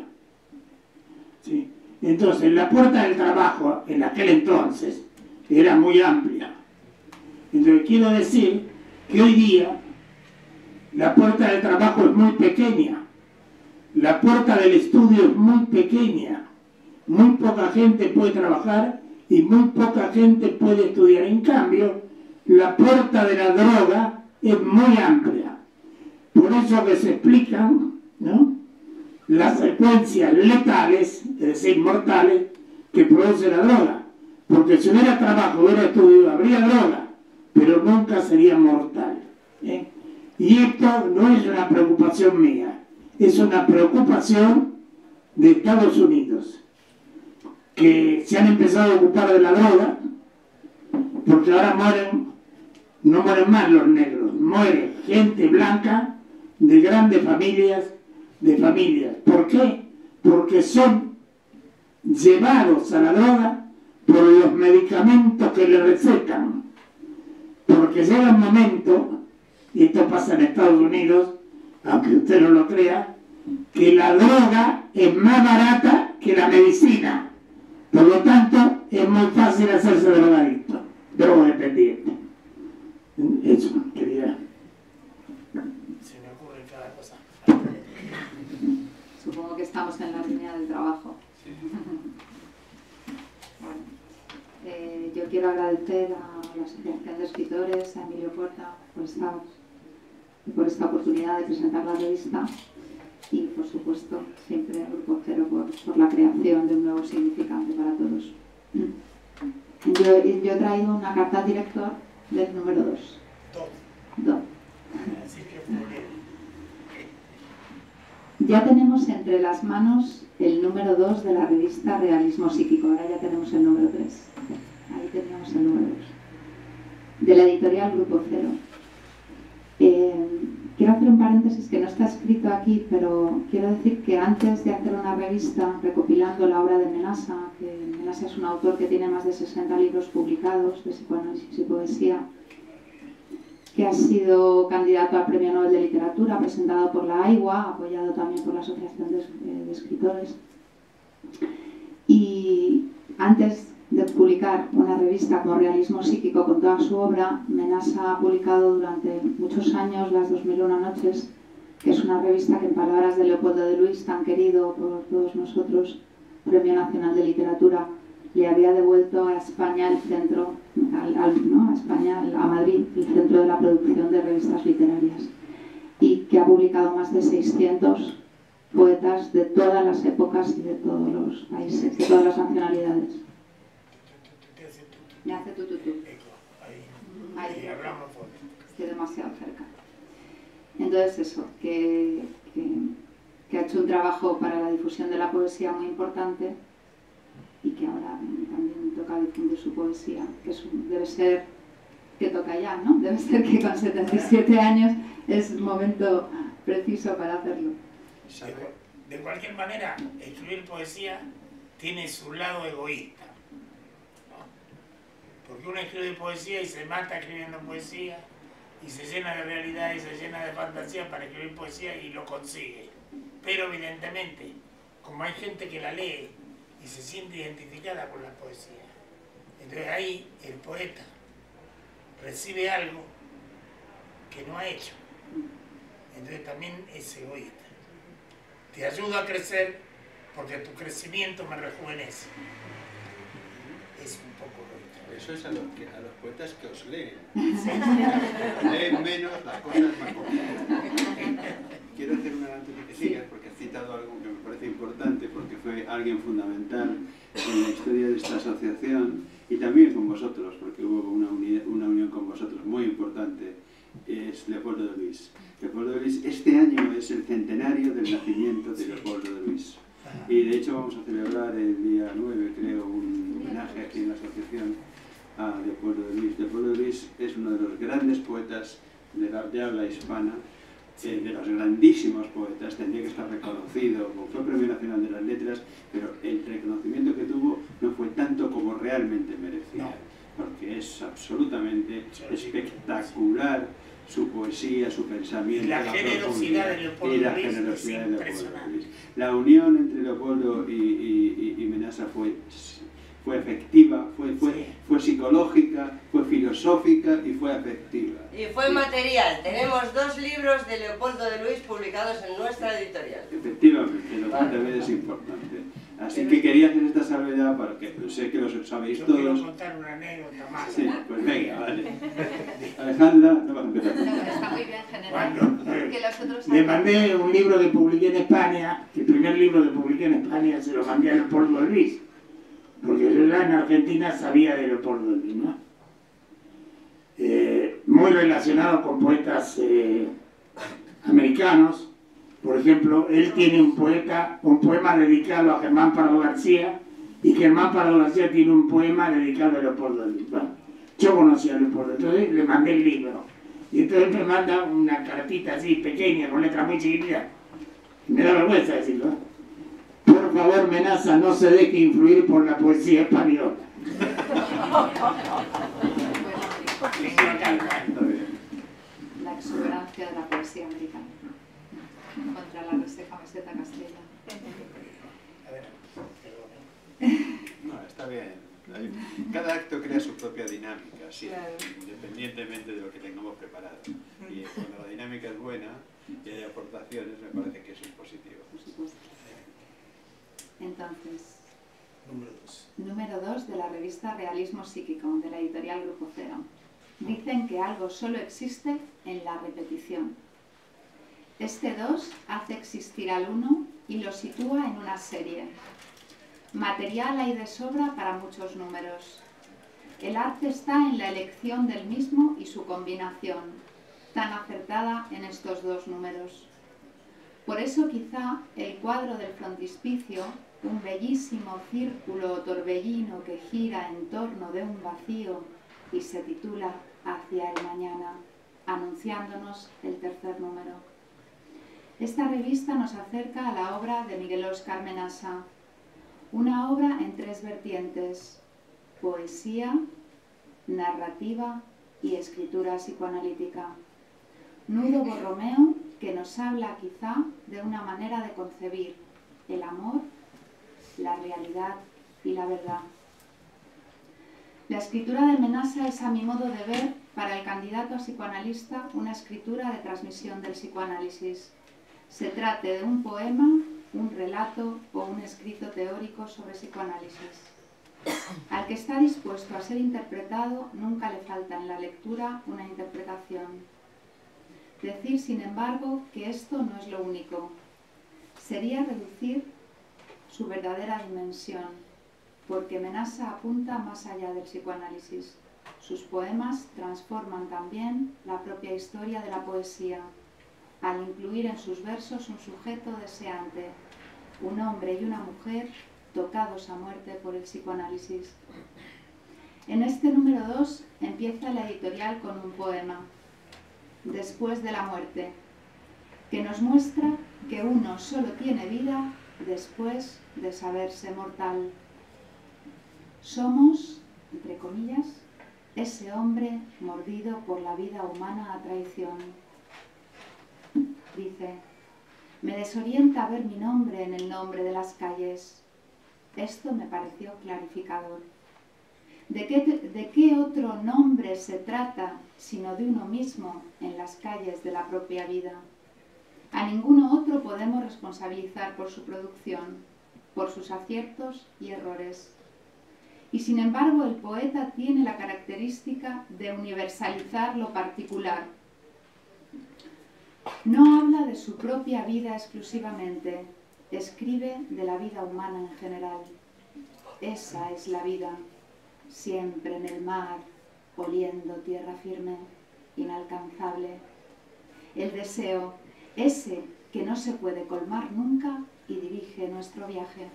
¿Sí? Entonces, la puerta del trabajo en aquel entonces era muy amplia. Entonces, quiero decir que hoy día la puerta del trabajo es muy pequeña, la puerta del estudio es muy pequeña, muy poca gente puede trabajar y muy poca gente puede estudiar. En cambio, la puerta de la droga es muy amplia. Por eso que se explican, ¿no?, las secuencias letales, es decir, mortales, que produce la droga. Porque si hubiera trabajo, hubiera estudio, habría droga, pero nunca sería mortal. Y esto no es una preocupación mía, es una preocupación de Estados Unidos, que se han empezado a ocupar de la droga, porque ahora no mueren más los negros, muere gente blanca de grandes familias, ¿Por qué? Porque son llevados a la droga por los medicamentos que le recetan. Porque llega un momento, y esto pasa en Estados Unidos, aunque usted no lo crea, que la droga es más barata que la medicina. Por lo tanto, es muy fácil hacerse drogadicto, drogodependiente. Eso quería. Se me ocurre cada cosa. Supongo que estamos en la línea del trabajo. Sí. Bueno, yo quiero agradecer a la Asociación de Escritores, a Emilio Porta, por esta oportunidad de presentar la revista y, por supuesto, siempre al Grupo Cero por la creación de un nuevo significante para todos. Yo he traído una carta al director del número 2. Así que ya tenemos entre las manos el número 2 de la revista Realismo Psíquico. Ahora ya tenemos el número 3. Ahí teníamos el número 2. De la editorial Grupo Cero. Quiero hacer un paréntesis que no está escrito aquí, pero quiero decir que antes de hacer una revista recopilando la obra de Menasa, que Menasa es un autor que tiene más de 60 libros publicados de psicoanálisis y poesía, que ha sido candidato al Premio Nobel de Literatura, presentado por la AIWA, apoyado también por la Asociación de Escritores. Y antes de publicar una revista como Realismo Psíquico con toda su obra, Menasa ha publicado durante muchos años Las 2001 Noches, que es una revista que, en palabras de Leopoldo de Luis, tan querido por todos nosotros, Premio Nacional de Literatura, le había devuelto a España el centro, a Madrid, el centro de la producción de revistas literarias, y que ha publicado más de 600 poetas de todas las épocas y de todos los países, de todas las nacionalidades. Me hace tú. Ahí hablamos fuerte. Estoy demasiado cerca. Entonces eso, que que ha hecho un trabajo para la difusión de la poesía muy importante y que ahora también toca difundir su poesía, que debe ser que toca ya, ¿no? Debe ser que con 77 años es un momento preciso para hacerlo. De cualquier manera, escribir poesía tiene su lado egoísta, ¿no? Porque uno escribe poesía y se mata escribiendo poesía, y se llena de realidad y se llena de fantasía para escribir poesía y lo consigue. Pero evidentemente, como hay gente que la lee y se siente identificada con la poesía, entonces ahí el poeta recibe algo que no ha hecho. Entonces también es egoísta. Te ayuda a crecer porque tu crecimiento me rejuvenece. Es un poco egoísta. Eso es a los poetas que os leen. Leen menos, las cosas más complicadas. Quiero hacer una antes de que sigas, porque has citado algo que me parece importante, porque fue alguien fundamental en la historia de esta asociación y también con vosotros, porque hubo una unión con vosotros muy importante, es Leopoldo de Luis. Leopoldo de Luis, este año es el centenario del nacimiento de Leopoldo de Luis. Y de hecho vamos a celebrar el día 9, creo, un homenaje aquí en la asociación a Leopoldo de Luis. Leopoldo de Luis es uno de los grandes poetas de habla hispana, de los grandísimos poetas, tendría que estar reconocido, fue Premio Nacional de las Letras, pero el reconocimiento que tuvo no fue tanto como realmente merecía, porque es absolutamente espectacular su poesía, su pensamiento, la generosidad de Leopoldo y la Luis generosidad es de Leopoldo impresionante. Luis. La unión entre Leopoldo y Menasa fue efectiva, fue psicológica, fue filosófica y fue afectiva. Y fue material. Tenemos 2 libros de Leopoldo de Luis publicados en nuestra editorial. Efectivamente, lo cual también es importante. Así que quería hacer esta salvedad porque sé que lo sabéis Yo todos. quiero contar una anécdota más. Sí, pues venga, vale. Alejandra, no vas a empezar. Está muy bien general. Que los otros Le mandé un libro que publiqué en España, el primer libro que publiqué en España se lo mandé a Leopoldo de Luis, porque yo ya en Argentina sabía de Leopoldo de Luis, ¿no? Muy relacionado con poetas americanos. Por ejemplo, él tiene un poema dedicado a Germán Pardo García, y Germán Pardo García tiene un poema dedicado a Leopoldo de Luis. Bueno, yo conocí a Leopoldo, entonces le mandé el libro. Y entonces me manda una cartita así pequeña, con letras muy chiquititas. Me da vergüenza decirlo, ¿eh? Por favor, Menasa, no se deje influir por la poesía española. La exuberancia de la poesía americana contra la reseca meseta castellana. No, está bien. Cada acto crea su propia dinámica, sí, independientemente de lo que tengamos preparado. Y cuando la dinámica es buena y hay aportaciones, me parece que eso es positivo. Entonces, Número 2. número 2 de la revista Realismo Psíquico, de la editorial Grupo Cero. Dicen que algo solo existe en la repetición. Este 2 hace existir al 1 y lo sitúa en una serie. Material hay de sobra para muchos números. El arte está en la elección del mismo y su combinación, tan acertada en estos 2 números. Por eso quizá el cuadro del frontispicio, un bellísimo círculo o torbellino que gira en torno de un vacío y se titula Hacia el mañana, anunciándonos el 3er número. Esta revista nos acerca a la obra de Miguel Óscar Menasa, una obra en 3 vertientes: poesía, narrativa y escritura psicoanalítica. Nudo Borromeo que nos habla quizá de una manera de concebir el amor, la realidad y la verdad. La escritura de Menasa es, a mi modo de ver, para el candidato a psicoanalista, una escritura de transmisión del psicoanálisis. Se trate de un poema, un relato o un escrito teórico sobre psicoanálisis. Al que está dispuesto a ser interpretado, nunca le falta en la lectura una interpretación. Decir, sin embargo, que esto no es lo único. Sería reducir su verdadera dimensión, porque Menasa apunta más allá del psicoanálisis. Sus poemas transforman también la propia historia de la poesía. al incluir en sus versos un sujeto deseante, un hombre y una mujer tocados a muerte por el psicoanálisis. En este número 2 empieza la editorial con un poema, Después de la muerte, que nos muestra que uno solo tiene vida después de saberse mortal. Somos, entre comillas, ese hombre mordido por la vida humana a traición. Dice, me desorienta ver mi nombre en el nombre de las calles. Esto me pareció clarificador. ¿De qué otro nombre se trata sino de uno mismo en las calles de la propia vida? A ninguno otro podemos responsabilizar por su producción, por sus aciertos y errores. Y sin embargo el poeta tiene la característica de universalizar lo particular. No habla de su propia vida exclusivamente, escribe de la vida humana en general. Esa es la vida, siempre en el mar, oliendo tierra firme, inalcanzable. El deseo, ese que no se puede colmar nunca y dirige nuestro viaje.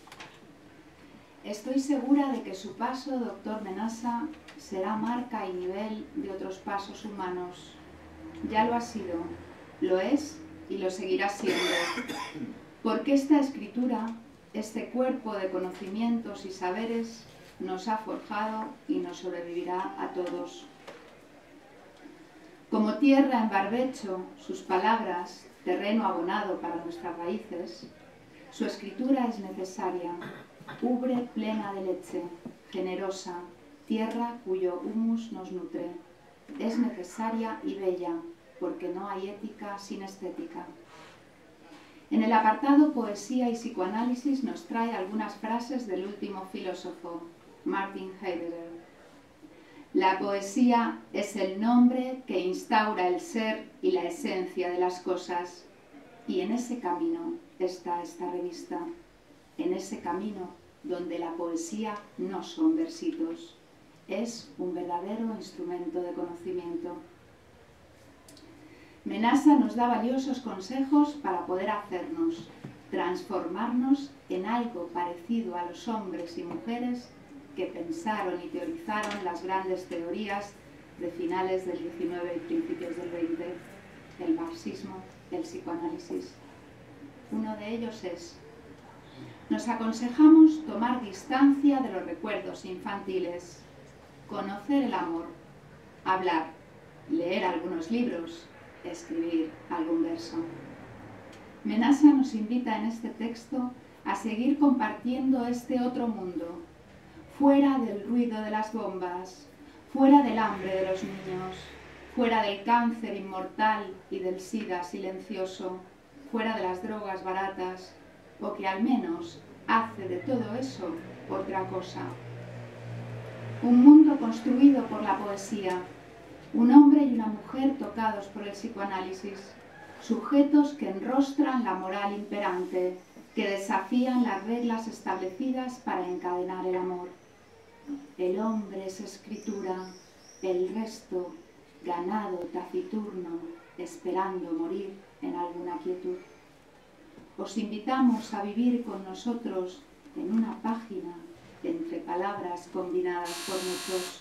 Estoy segura de que su paso, doctor Menasa, será marca y nivel de otros pasos humanos. Ya lo ha sido, lo es y lo seguirá siendo. Porque esta escritura, este cuerpo de conocimientos y saberes, nos ha forjado y nos sobrevivirá a todos. Como tierra en barbecho, sus palabras, terreno abonado para nuestras raíces, su escritura es necesaria, ubre plena de leche, generosa, tierra cuyo humus nos nutre. Es necesaria y bella, porque no hay ética sin estética. En el apartado Poesía y Psicoanálisis nos trae algunas frases del último filósofo, Martin Heidegger. La poesía es el nombre que instaura el ser y la esencia de las cosas, y en ese camino está esta revista, en ese camino donde la poesía no son versitos, es un verdadero instrumento de conocimiento. Menasa nos da valiosos consejos para poder hacernos, transformarnos en algo parecido a los hombres y mujeres que pensaron y teorizaron las grandes teorías de finales del XIX y principios del XX, el marxismo, el psicoanálisis. Uno de ellos es: nos aconsejamos tomar distancia de los recuerdos infantiles, conocer el amor, hablar, leer algunos libros, escribir algún verso. Menasa nos invita en este texto a seguir compartiendo este otro mundo, fuera del ruido de las bombas, fuera del hambre de los niños, fuera del cáncer inmortal y del sida silencioso, fuera de las drogas baratas, o que al menos hace de todo eso otra cosa. Un mundo construido por la poesía, un hombre y una mujer tocados por el psicoanálisis, sujetos que enrostran la moral imperante, que desafían las reglas establecidas para encadenar el amor. El hombre es escritura, el resto ganado taciturno, esperando morir en alguna quietud. Os invitamos a vivir con nosotros en una página entre palabras combinadas por muchos.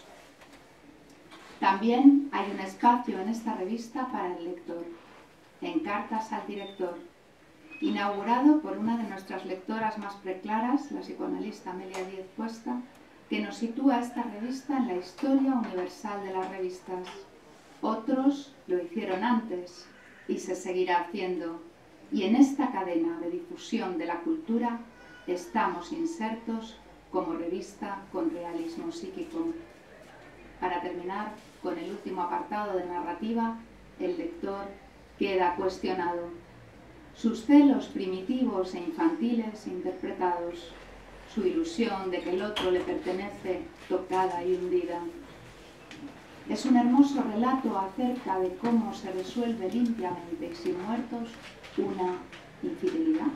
También hay un espacio en esta revista para el lector, en Cartas al Director, inaugurado por una de nuestras lectoras más preclaras, la psicoanalista Amelia Díez Cuesta, que nos sitúa esta revista en la historia universal de las revistas. Otros lo hicieron antes y se seguirá haciendo, y en esta cadena de difusión de la cultura estamos insertos como revista con realismo psíquico. Para terminar con el último apartado de narrativa, el lector queda cuestionado. Sus celos primitivos e infantiles interpretados, su ilusión de que el otro le pertenece tocada y hundida. Es un hermoso relato acerca de cómo se resuelve limpiamente y sin muertos una infidelidad.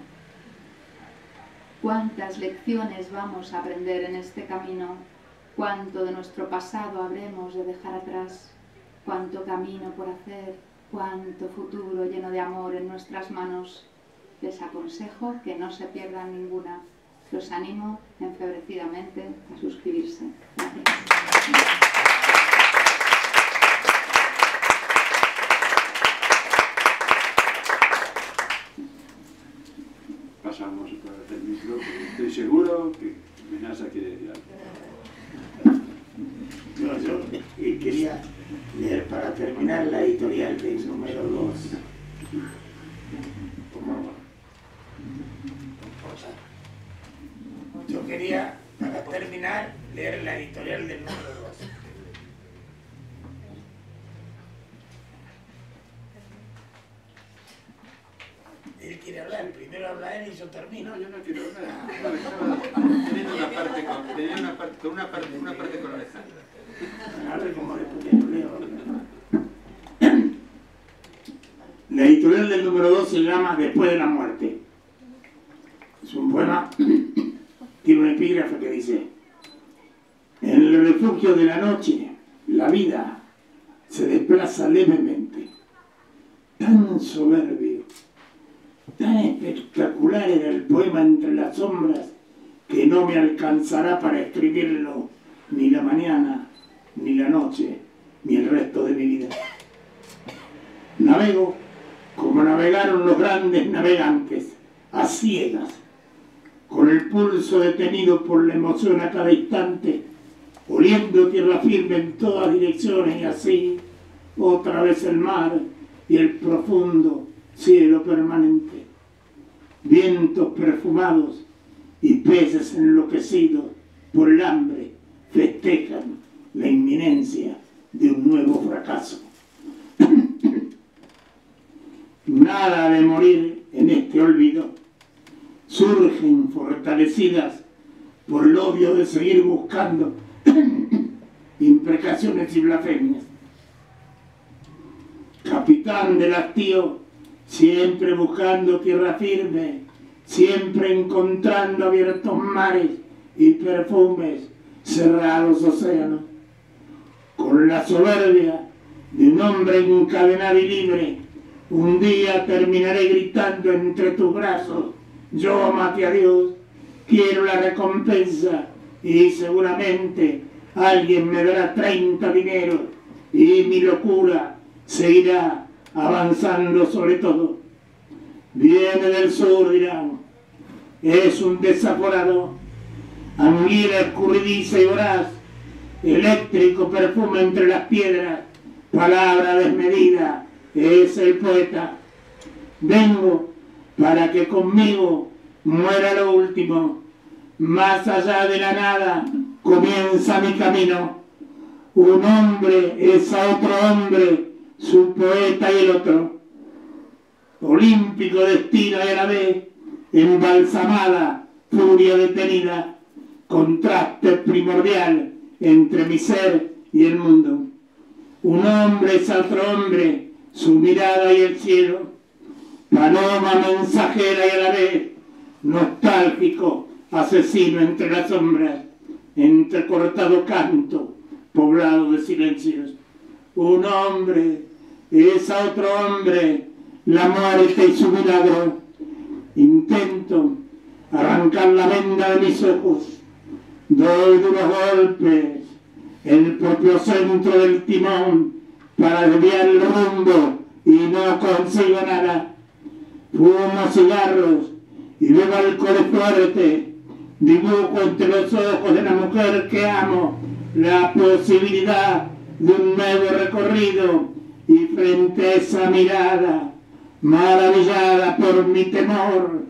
¿Cuántas lecciones vamos a aprender en este camino? ¿Cuánto de nuestro pasado habremos de dejar atrás? ¿Cuánto camino por hacer cuánto futuro lleno de amor en nuestras manos. Les aconsejo que no se pierdan ninguna. Los animo enfebrecidamente a suscribirse. Gracias. Pasamos otra vez el micro, porque estoy seguro que Menasa quiere decir algo. No, yo quería leer para terminar la editorial del número 2. Yo quería, para terminar, leer la editorial del número 2. Él quiere hablar, primero habla él y yo termino. No, yo no quiero hablar. Tenía una parte con Alejandra. A ver cómo después lo leo. La editorial del número 2 se llama Después de la muerte. Es un poema, tiene un epígrafe que dice: en el refugio de la noche, la vida se desplaza levemente. Tan soberbio, tan espectacular era el poema entre las sombras que no me alcanzará para escribirlo ni la mañana, ni la noche, ni el resto de mi vida. Navego como navegaron los grandes navegantes, a ciegas, con el pulso detenido por la emoción a cada instante, oliendo tierra firme en todas direcciones, y así otra vez el mar y el profundo cielo permanente. Vientos perfumados y peces enloquecidos por el hambre festejan la inminencia de un nuevo fracaso. Nada de morir en este olvido. Surgen fortalecidas por el odio de seguir buscando imprecaciones y blasfemias. Capitán del hastío, siempre buscando tierra firme, siempre encontrando abiertos mares y perfumes, cerrados océanos. Con la soberbia de un hombre encadenado y libre, un día terminaré gritando entre tus brazos: yo maté a Dios, quiero la recompensa, y seguramente alguien me dará 30 dineros y mi locura seguirá avanzando sobre todo. Viene del sur, dirán, es un desaforado, anguila escurridiza y voraz, eléctrico perfume entre las piedras, palabra desmedida, es el poeta. Vengo para que conmigo muera lo último. Más allá de la nada comienza mi camino. Un hombre es a otro hombre, su poeta y el otro. Olímpico destino y a la vez embalsamada, furia detenida, contraste primordial entre mi ser y el mundo. Un hombre es a otro hombre, su mirada y el cielo. Paloma mensajera y a la vez nostálgico asesino entre las sombras, entrecortado canto poblado de silencios. Un hombre es a otro hombre, la muerte y su milagro. Intento arrancar la venda de mis ojos, doy duros golpes en el propio centro del timón para desviar el rumbo y no consigo nada. Fumo cigarros y bebo alcohol fuerte, dibujo entre los ojos de la mujer que amo la posibilidad de un nuevo recorrido, y frente a esa mirada maravillada por mi temor,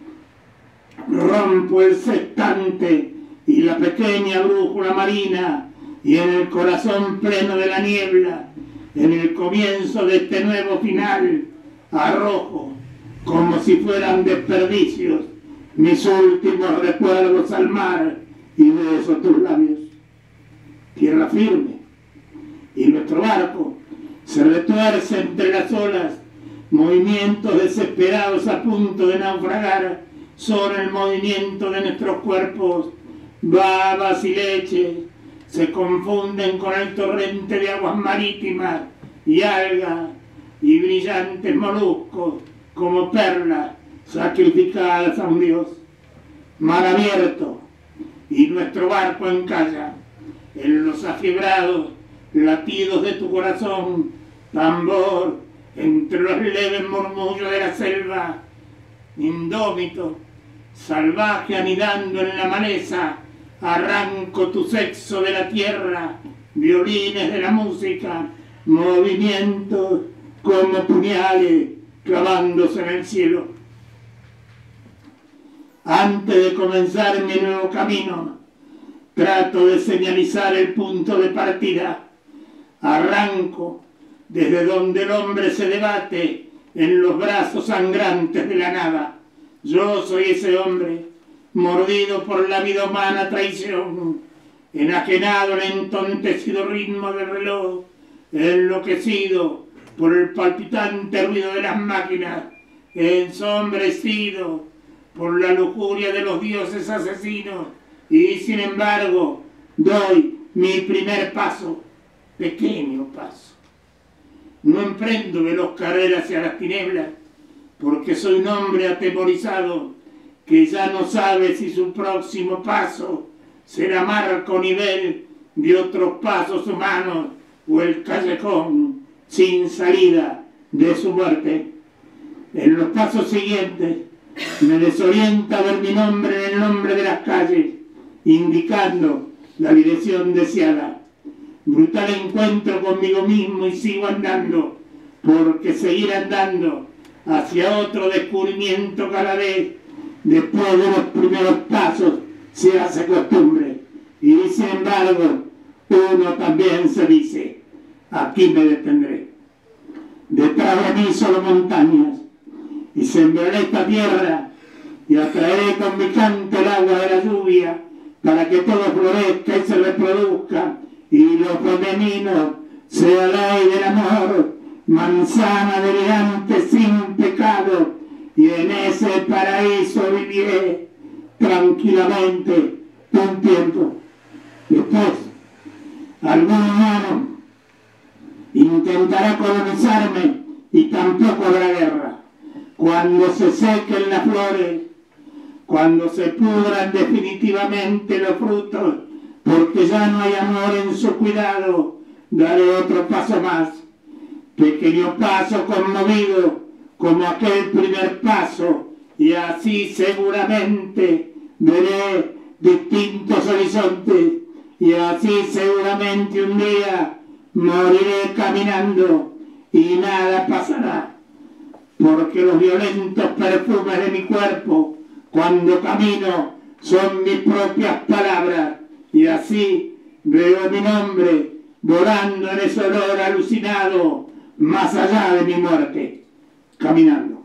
rompo el sextante y la pequeña brújula marina, y en el corazón pleno de la niebla, en el comienzo de este nuevo final, arrojo como si fueran desperdicios mis últimos recuerdos al mar, y beso tus labios. Tierra firme, y nuestro barco se retuerce entre las olas, movimientos desesperados a punto de naufragar. Son el movimiento de nuestros cuerpos, babas y leches se confunden con el torrente de aguas marítimas y algas y brillantes moluscos como perlas sacrificadas a un dios. Mar abierto y nuestro barco encalla en los afiebrados latidos de tu corazón, tambor entre los leves murmullos de la selva, indómito, salvaje anidando en la maleza, arranco tu sexo de la tierra, violines de la música, movimientos como puñales clavándose en el cielo. Antes de comenzar mi nuevo camino, trato de señalizar el punto de partida. Arranco desde donde el hombre se debate en los brazos sangrantes de la nada. Yo soy ese hombre, mordido por la vida humana traición, enajenado al entontecido ritmo del reloj, enloquecido por el palpitante ruido de las máquinas, ensombrecido por la lujuria de los dioses asesinos, y sin embargo doy mi primer paso, pequeño paso. No emprendo veloz carrera hacia las tinieblas, porque soy un hombre atemorizado que ya no sabe si su próximo paso será marco nivel de otros pasos humanos o el callejón sin salida de su muerte. En los pasos siguientes me desorienta ver mi nombre en el nombre de las calles, indicando la dirección deseada. Brutal encuentro conmigo mismo y sigo andando, porque seguir andando hacia otro descubrimiento cada vez, después de los primeros pasos, se hace costumbre. Y sin embargo, uno también se dice, aquí me detendré. Detrás de mí solo montañas, y sembraré esta tierra, y atraeré con mi canto el agua de la lluvia, para que todo florezca y se reproduzca, y lo femenino sea ley del amor, manzana delirante sin pecado, y en ese paraíso viviré tranquilamente un tiempo. Después, algún humano intentará colonizarme y tampoco habrá guerra. Cuando se sequen las flores, cuando se pudran definitivamente los frutos, porque ya no hay amor en su cuidado, daré otro paso más, pequeño paso conmovido como aquel primer paso, y así seguramente veré distintos horizontes, y así seguramente un día moriré caminando y nada pasará, porque los violentos perfumes de mi cuerpo cuando camino son mis propias palabras, y así veo mi nombre volando en ese olor alucinado más allá de mi muerte, caminando.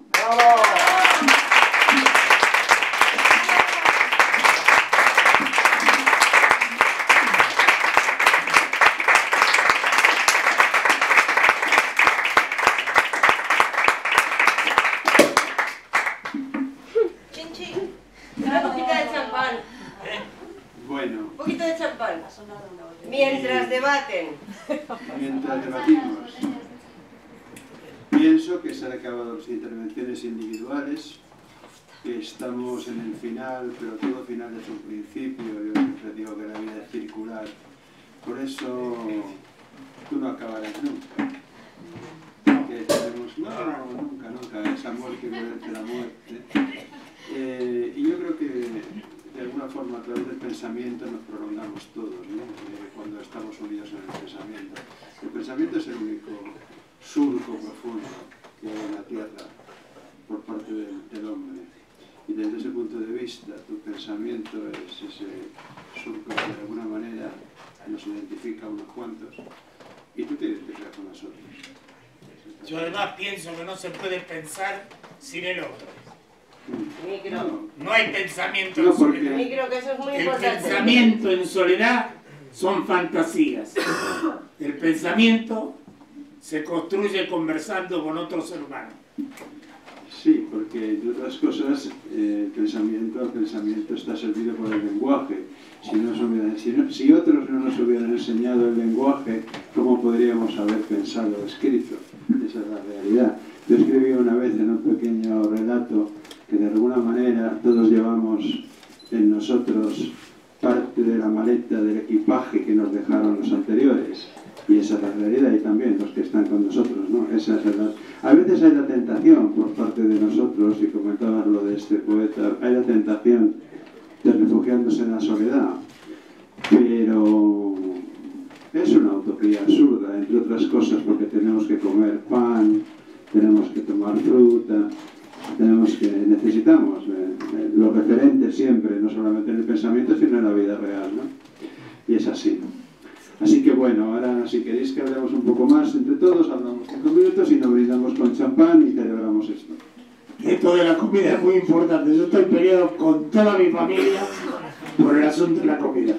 Bueno. Un poquito de champán. Mientras debaten. Mientras debatimos. Pienso que se han acabado las intervenciones individuales, que estamos en el final, pero todo final es un principio. Yo siempre digo que la vida es circular. Por eso tú no acabarás nunca. Que tenemos, nunca, es amor que merece la muerte. Y yo creo que de alguna forma a través del pensamiento nos prolongamos todos, ¿no? Cuando estamos unidos en el pensamiento. El pensamiento es el único surco profundo que hay en la Tierra por parte del hombre. Y desde ese punto de vista, tu pensamiento es ese surco que de alguna manera nos identifica a unos cuantos y tú te identificas con nosotros. Yo además pienso que no se puede pensar sin el otro. No hay pensamiento en soledad. Creo que eso es muy el importante. Pensamiento en soledad son fantasías. El pensamiento se construye conversando con otro ser humano. Sí, porque entre otras cosas el pensamiento está servido por el lenguaje. Si otros no nos hubieran enseñado el lenguaje, ¿cómo podríamos haber pensado o escrito? Esa es la realidad. Yo escribí una vez en un pequeño relato que de alguna manera todos llevamos en nosotros parte de la maleta del equipaje que nos dejaron los anteriores. Y esa es la realidad, y también los que están con nosotros, ¿no? Esa es la... A veces hay la tentación por parte de nosotros, y comentabas lo de este poeta, hay la tentación de refugiarnos en la soledad, pero es una utopía absurda, entre otras cosas, porque tenemos que comer pan, tenemos que tomar fruta, necesitamos los referentes siempre, no solamente en el pensamiento, sino en la vida real, ¿no? Y es así. Así que bueno, ahora si queréis que hablemos un poco más entre todos, hablamos 5 minutos y nos brindamos con champán y celebramos esto. Esto de la comida es muy importante. Yo estoy peleado con toda mi familia por el asunto de la comida.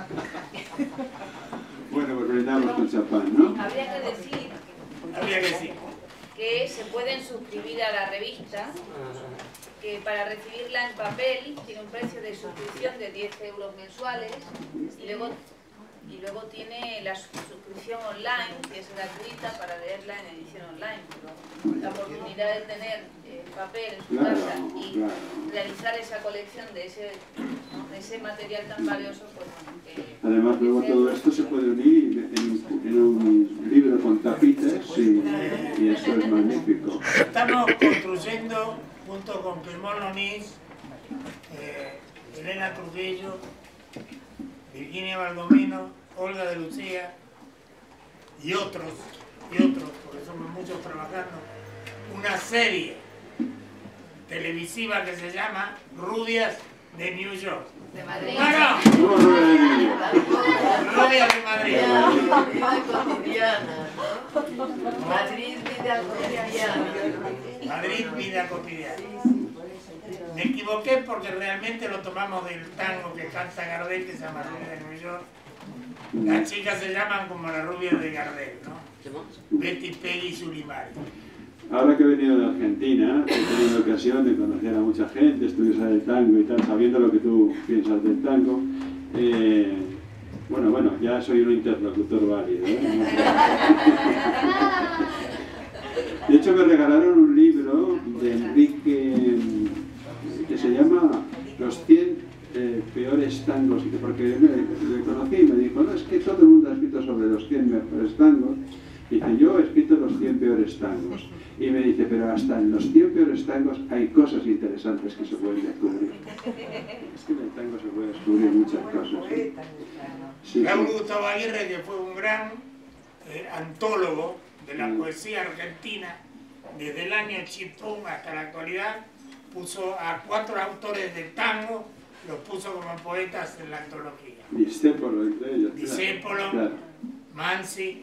Bueno, pues brindamos con champán, ¿no? Habría que decir que se pueden suscribir a la revista, que para recibirla en papel tiene un precio de suscripción de 10 euros mensuales y luego tiene la suscripción online, que es gratuita para leerla en edición online. Pero la oportunidad de tener papel en su casa y realizar esa colección de ese material tan valioso, pues bueno, además luego todo esto se puede unir en un libro con tapitas y eso es magnífico. Estamos construyendo junto con Clemón Lonís, Elena Trujillo, Virginia Baldomino, Olga de Lucía y otros, porque somos muchos trabajando, una serie televisiva que se llama Rubias de New York. de Madrid. ¡No! Rubias de Madrid. Vida cotidiana, ¿no? Madrid, vida cotidiana. Madrid, vida cotidiana. Me equivoqué porque realmente lo tomamos del tango que canta Gardel, que se llama Rubia de New York. Las chicas se llaman como las rubias de Gardel, ¿no? Betty, Peggy y Zulimari. Ahora que he venido de Argentina, he tenido la ocasión de conocer a mucha gente, estudiar el tango y tal, sabiendo lo que tú piensas del tango. Bueno, ya soy un interlocutor válido, ¿eh? De hecho, me regalaron un libro de Enrique que se llama Los 100 peores tangos, porque le conocí y me dijo, no, es que todo el mundo ha escrito sobre los 100 mejores tangos. Y dice, yo he escrito los 100 peores tangos. Y me dice, pero hasta en los 100 peores tangos hay cosas interesantes que se pueden descubrir. Es que en el tango se puede descubrir muchas cosas, ¿eh? Sí, Raúl Gustavo Aguirre, que fue un gran antólogo de la poesía argentina, desde el año Chipún hasta la actualidad, puso a 4 autores del tango, los puso como poetas en la antología. Discépolo, entre ellos. Discépolo, claro. Mansi.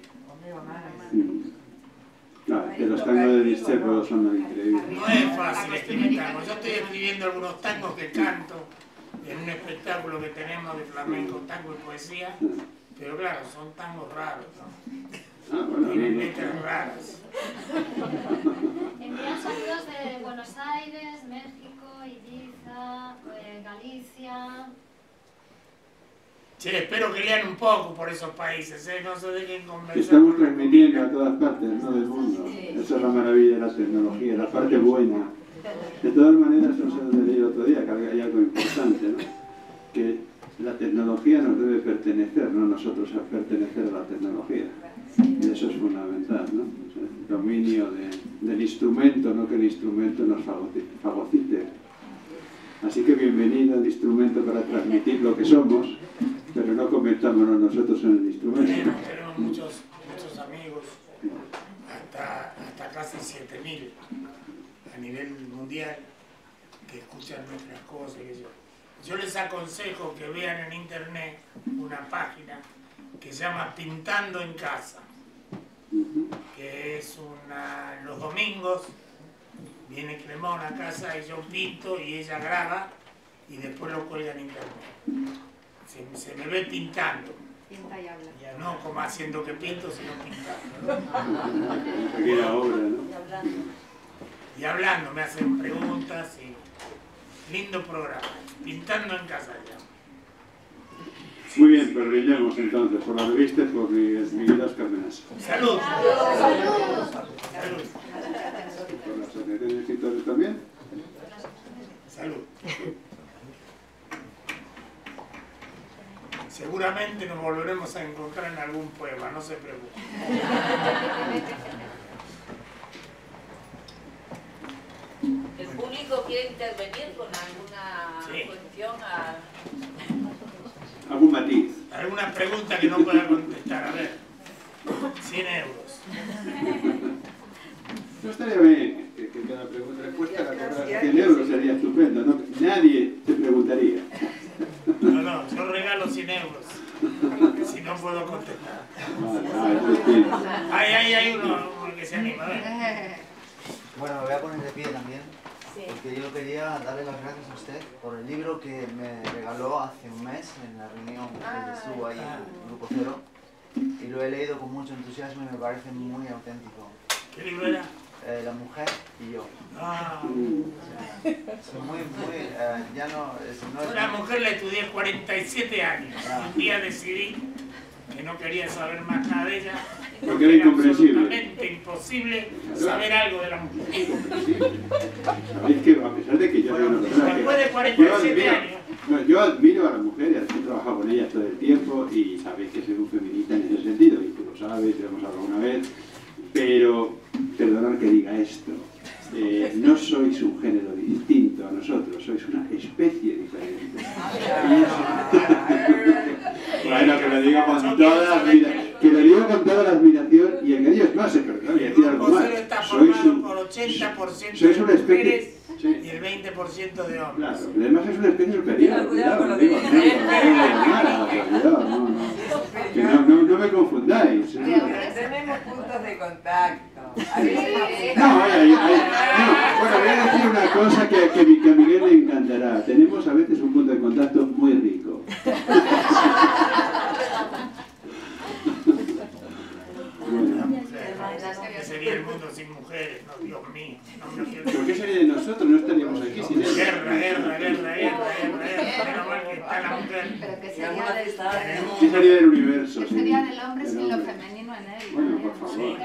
Claro, que los tangos de Discépolo son increíbles. No es fácil escribir tangos. Yo estoy escribiendo algunos tangos que canto en un espectáculo que tenemos de flamenco, tango y poesía, pero claro, son tangos raros, ¿no? Tienen letras raras. Envían saludos de Buenos Aires, México, Ibiza, Galicia. Che, espero que lean un poco por esos países, no se dejen convencer. Estamos transmitiendo a todas partes, ¿no? Del mundo. Esa es la maravilla de la tecnología, la parte buena. De todas maneras, no se lo leí el otro día, que hay algo importante, ¿no? Que la tecnología nos debe pertenecer, no nosotros a pertenecer a la tecnología. Y eso es fundamental, ¿no? O sea, el dominio del instrumento, no que el instrumento nos fagocite. Así que bienvenido al instrumento para transmitir lo que somos, pero no convirtámonos nosotros en el instrumento. Tenemos muchos amigos, hasta casi 7.000 a nivel mundial, que escuchan nuestras cosas. Yo les aconsejo que vean en internet una página que se llama Pintando en Casa, que es los domingos viene Clemón a casa y yo pinto y ella graba y después lo cuelga en internet. Se me ve pintando. Pinta y habla. No como haciendo que pinto, sino pintando. Una pequeña obra, ¿no? Y hablando, me hacen preguntas y lindo programa. Pintando en Casa ya. Muy bien, pues brindemos entonces por la revista y por Miguel Óscar Menaza. ¡Salud! ¡Salud! ¡Salud! ¿Y por la Asociación de Escritores también? ¡Salud! Seguramente nos volveremos a encontrar en algún poema, no se preocupen. ¿El público quiere intervenir con alguna cuestión? ¿Algún matiz? ¿Alguna pregunta que no pueda contestar? A ver, 100 euros. No estaría bien que cada pregunta respuesta la cobrara 100 euros, sería estupendo, ¿no? Nadie te preguntaría. No, yo regalo 100 euros. Si no puedo contestar. Hay uno que se anima, a ver. Bueno, me voy a poner de pie también, porque yo quería darle las gracias a usted por el libro que me regaló hace un mes en la reunión que estuvo ahí en Grupo Cero, y lo he leído con mucho entusiasmo y me parece muy auténtico. ¿Qué libro era? La mujer y yo. Ya no es... La mujer la estudié 47 años. Un día decidí que no quería saber más nada de ella. Porque era incomprensible. Absolutamente imposible saber algo de la mujer. Sabéis que a pesar de que yo soy una persona después de 47 años. No, yo admiro a las mujeres, he trabajado con ellas todo el tiempo y sabéis que soy un feminista en ese sentido, y tú lo sabes, lo hemos hablado una vez, pero perdonad que diga esto. No sois un género distinto a nosotros, sois una especie diferente. Bueno, que lo digo con toda la admiración, y el cariño es más, pero claro, voy a decir algo más. Está formado por 80% de mujeres y el 20% de hombres. Claro, además es una especie superior. No me confundáis. Tenemos puntos de contacto. No, bueno, voy a decir una cosa que a Miguel le encantará. Tenemos a veces un punto de contacto muy rico. ¿Qué sería el mundo sin mujeres? No, Dios mío. ¿Por qué sería de nosotros? No estaríamos aquí sin ellos. Guerra. Menos mal que está la mujer. Pero ¿Qué sería del universo? ¿Qué sería del hombre sin lo femenino en él? Bueno, por favor.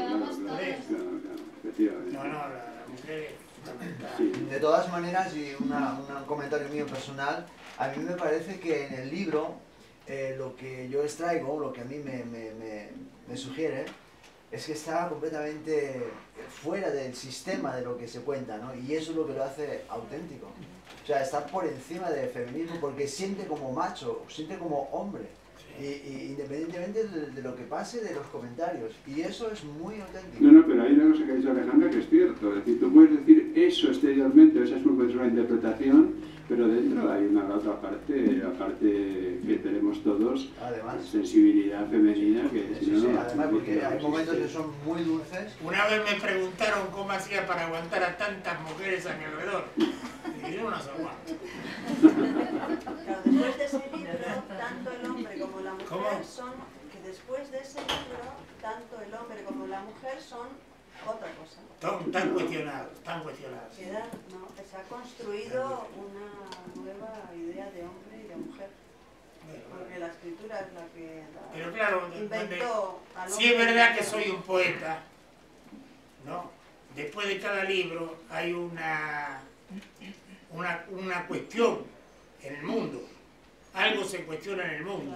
No, la mujer De todas maneras, y un comentario mío personal, a mí me parece que en el libro lo que yo extraigo, lo que a mí me sugiere, es que está completamente fuera del sistema de lo que se cuenta, ¿no? Y eso es lo que lo hace auténtico. O sea, está por encima del feminismo porque siente como macho, siente como hombre. Y independientemente de lo que pase, de los comentarios. Y eso es muy auténtico. No, pero hay una cosa que ha dicho Alejandra que es cierto. Es decir, tú puedes decir eso exteriormente, esa es una interpretación, pero dentro hay una otra parte, aparte que tenemos todos, además, sensibilidad femenina que si no, además, porque hay momentos que son muy dulces. Una vez me preguntaron cómo hacía para aguantar a tantas mujeres a mi alrededor. Y yo no las aguanto. Claro, después de ese libro, tanto el hombre como la mujer son... Que después de ese libro, tanto el hombre como la mujer son otra cosa. Están cuestionados. Se ha construido una nueva idea de hombre y de mujer. Porque la escritura es la que pero claro, inventó al hombre. Sí es verdad que soy un poeta, ¿no? Después de cada libro hay una cuestión en el mundo. Algo se cuestiona en el mundo.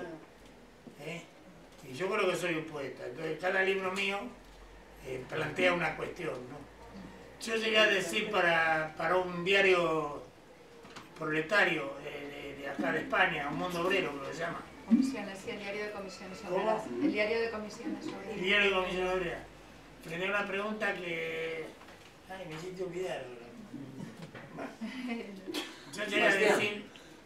Y yo creo que soy un poeta. Entonces cada libro mío plantea una cuestión, ¿no? Yo llegué a decir para un diario proletario de acá de España, Un Mundo Obrero, que se llama. Comisiones, sí, el diario de comisiones obreras. El diario de comisiones obreras. El diario de comisiones obreras. Le di una pregunta que... Ay, me hiciste olvidar. Bueno. Yo llegué a decir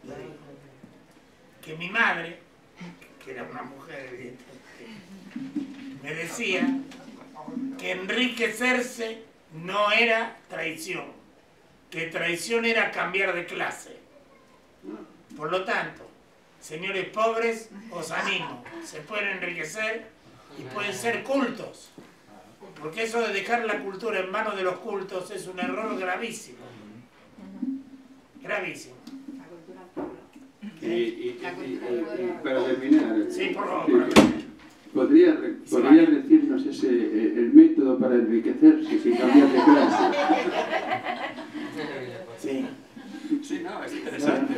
que mi madre, que era una mujer evidentemente, me decía que enriquecerse no era traición, que traición era cambiar de clase. Por lo tanto, señores pobres, os animo, se pueden enriquecer y pueden ser cultos, porque eso de dejar la cultura en manos de los cultos es un error gravísimo. Gravísimo. Para terminar, sí, por favor. ¿podría decirnos el método para enriquecerse sin cambiar de clase? Sí. Sí, no, es interesante.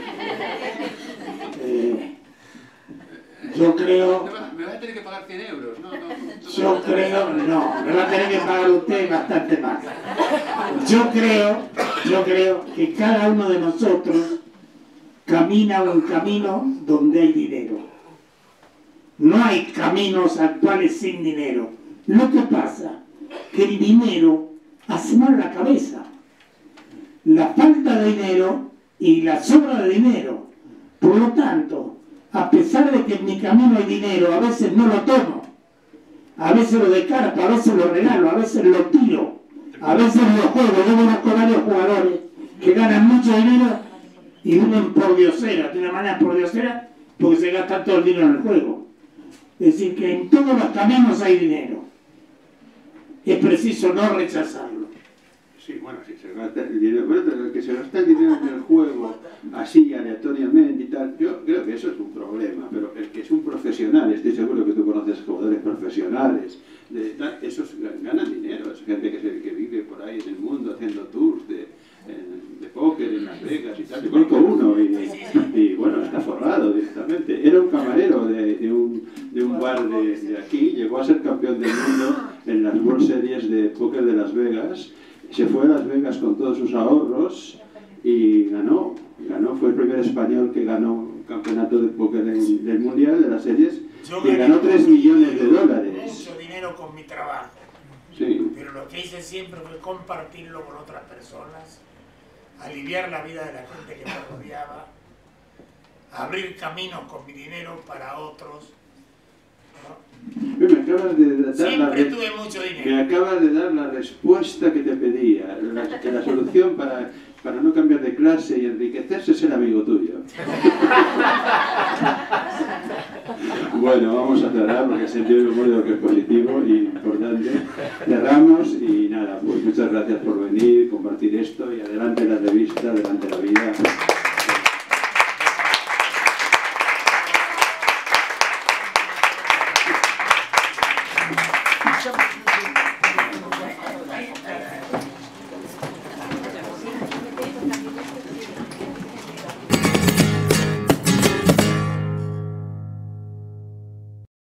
Yo creo... Me va a tener que pagar 100 euros, ¿no? Yo creo... No, me va a tener que pagar usted bastante más. Yo creo que cada uno de nosotros camina un camino donde hay dinero. No hay caminos actuales sin dinero. Lo que pasa es que el dinero hace mal la cabeza. La falta de dinero y la sobra de dinero. Por lo tanto, a pesar de que en mi camino hay dinero, a veces no lo tomo. A veces lo descarto, a veces lo regalo, a veces lo tiro. A veces lo juego. Yo conozco varios jugadores que ganan mucho dinero y viven por diosera, de una manera por diosera, porque se gasta todo el dinero en el juego. Es decir, que en todos los caminos hay dinero. Es preciso no rechazarlo. Sí, bueno, si se gasta el dinero, bueno, pero el que se gasta el dinero en el juego, así, aleatoriamente y tal, yo creo que eso es un problema, pero el que es un profesional, estoy seguro que tú conoces jugadores profesionales, esos ganan dinero, es gente que vive por ahí en el mundo haciendo tours de póker en Las Vegas y tal. Yo conozco uno y bueno, está forrado directamente. Era un camarero de un bar de aquí, llegó a ser campeón del mundo en las World Series de póker de Las Vegas. Se fue a Las Vegas con todos sus ahorros y ganó, fue el primer español que ganó un campeonato de póker del mundial de las series y ganó 3 millones de dólares. Mucho dinero con mi trabajo. Sí. Pero lo que hice siempre fue compartirlo con otras personas, aliviar la vida de la gente que me rodeaba, abrir caminos con mi dinero para otros. Me acabas de dar siempre tuve mucho dinero. Me acabas de dar la respuesta que te pedía, que la solución para no cambiar de clase y enriquecerse es ser amigo tuyo. Bueno, vamos a cerrar porque el sentido del humor creo que es positivo y importante. Cerramos y nada, pues muchas gracias por venir, compartir esto y adelante la revista, adelante la vida.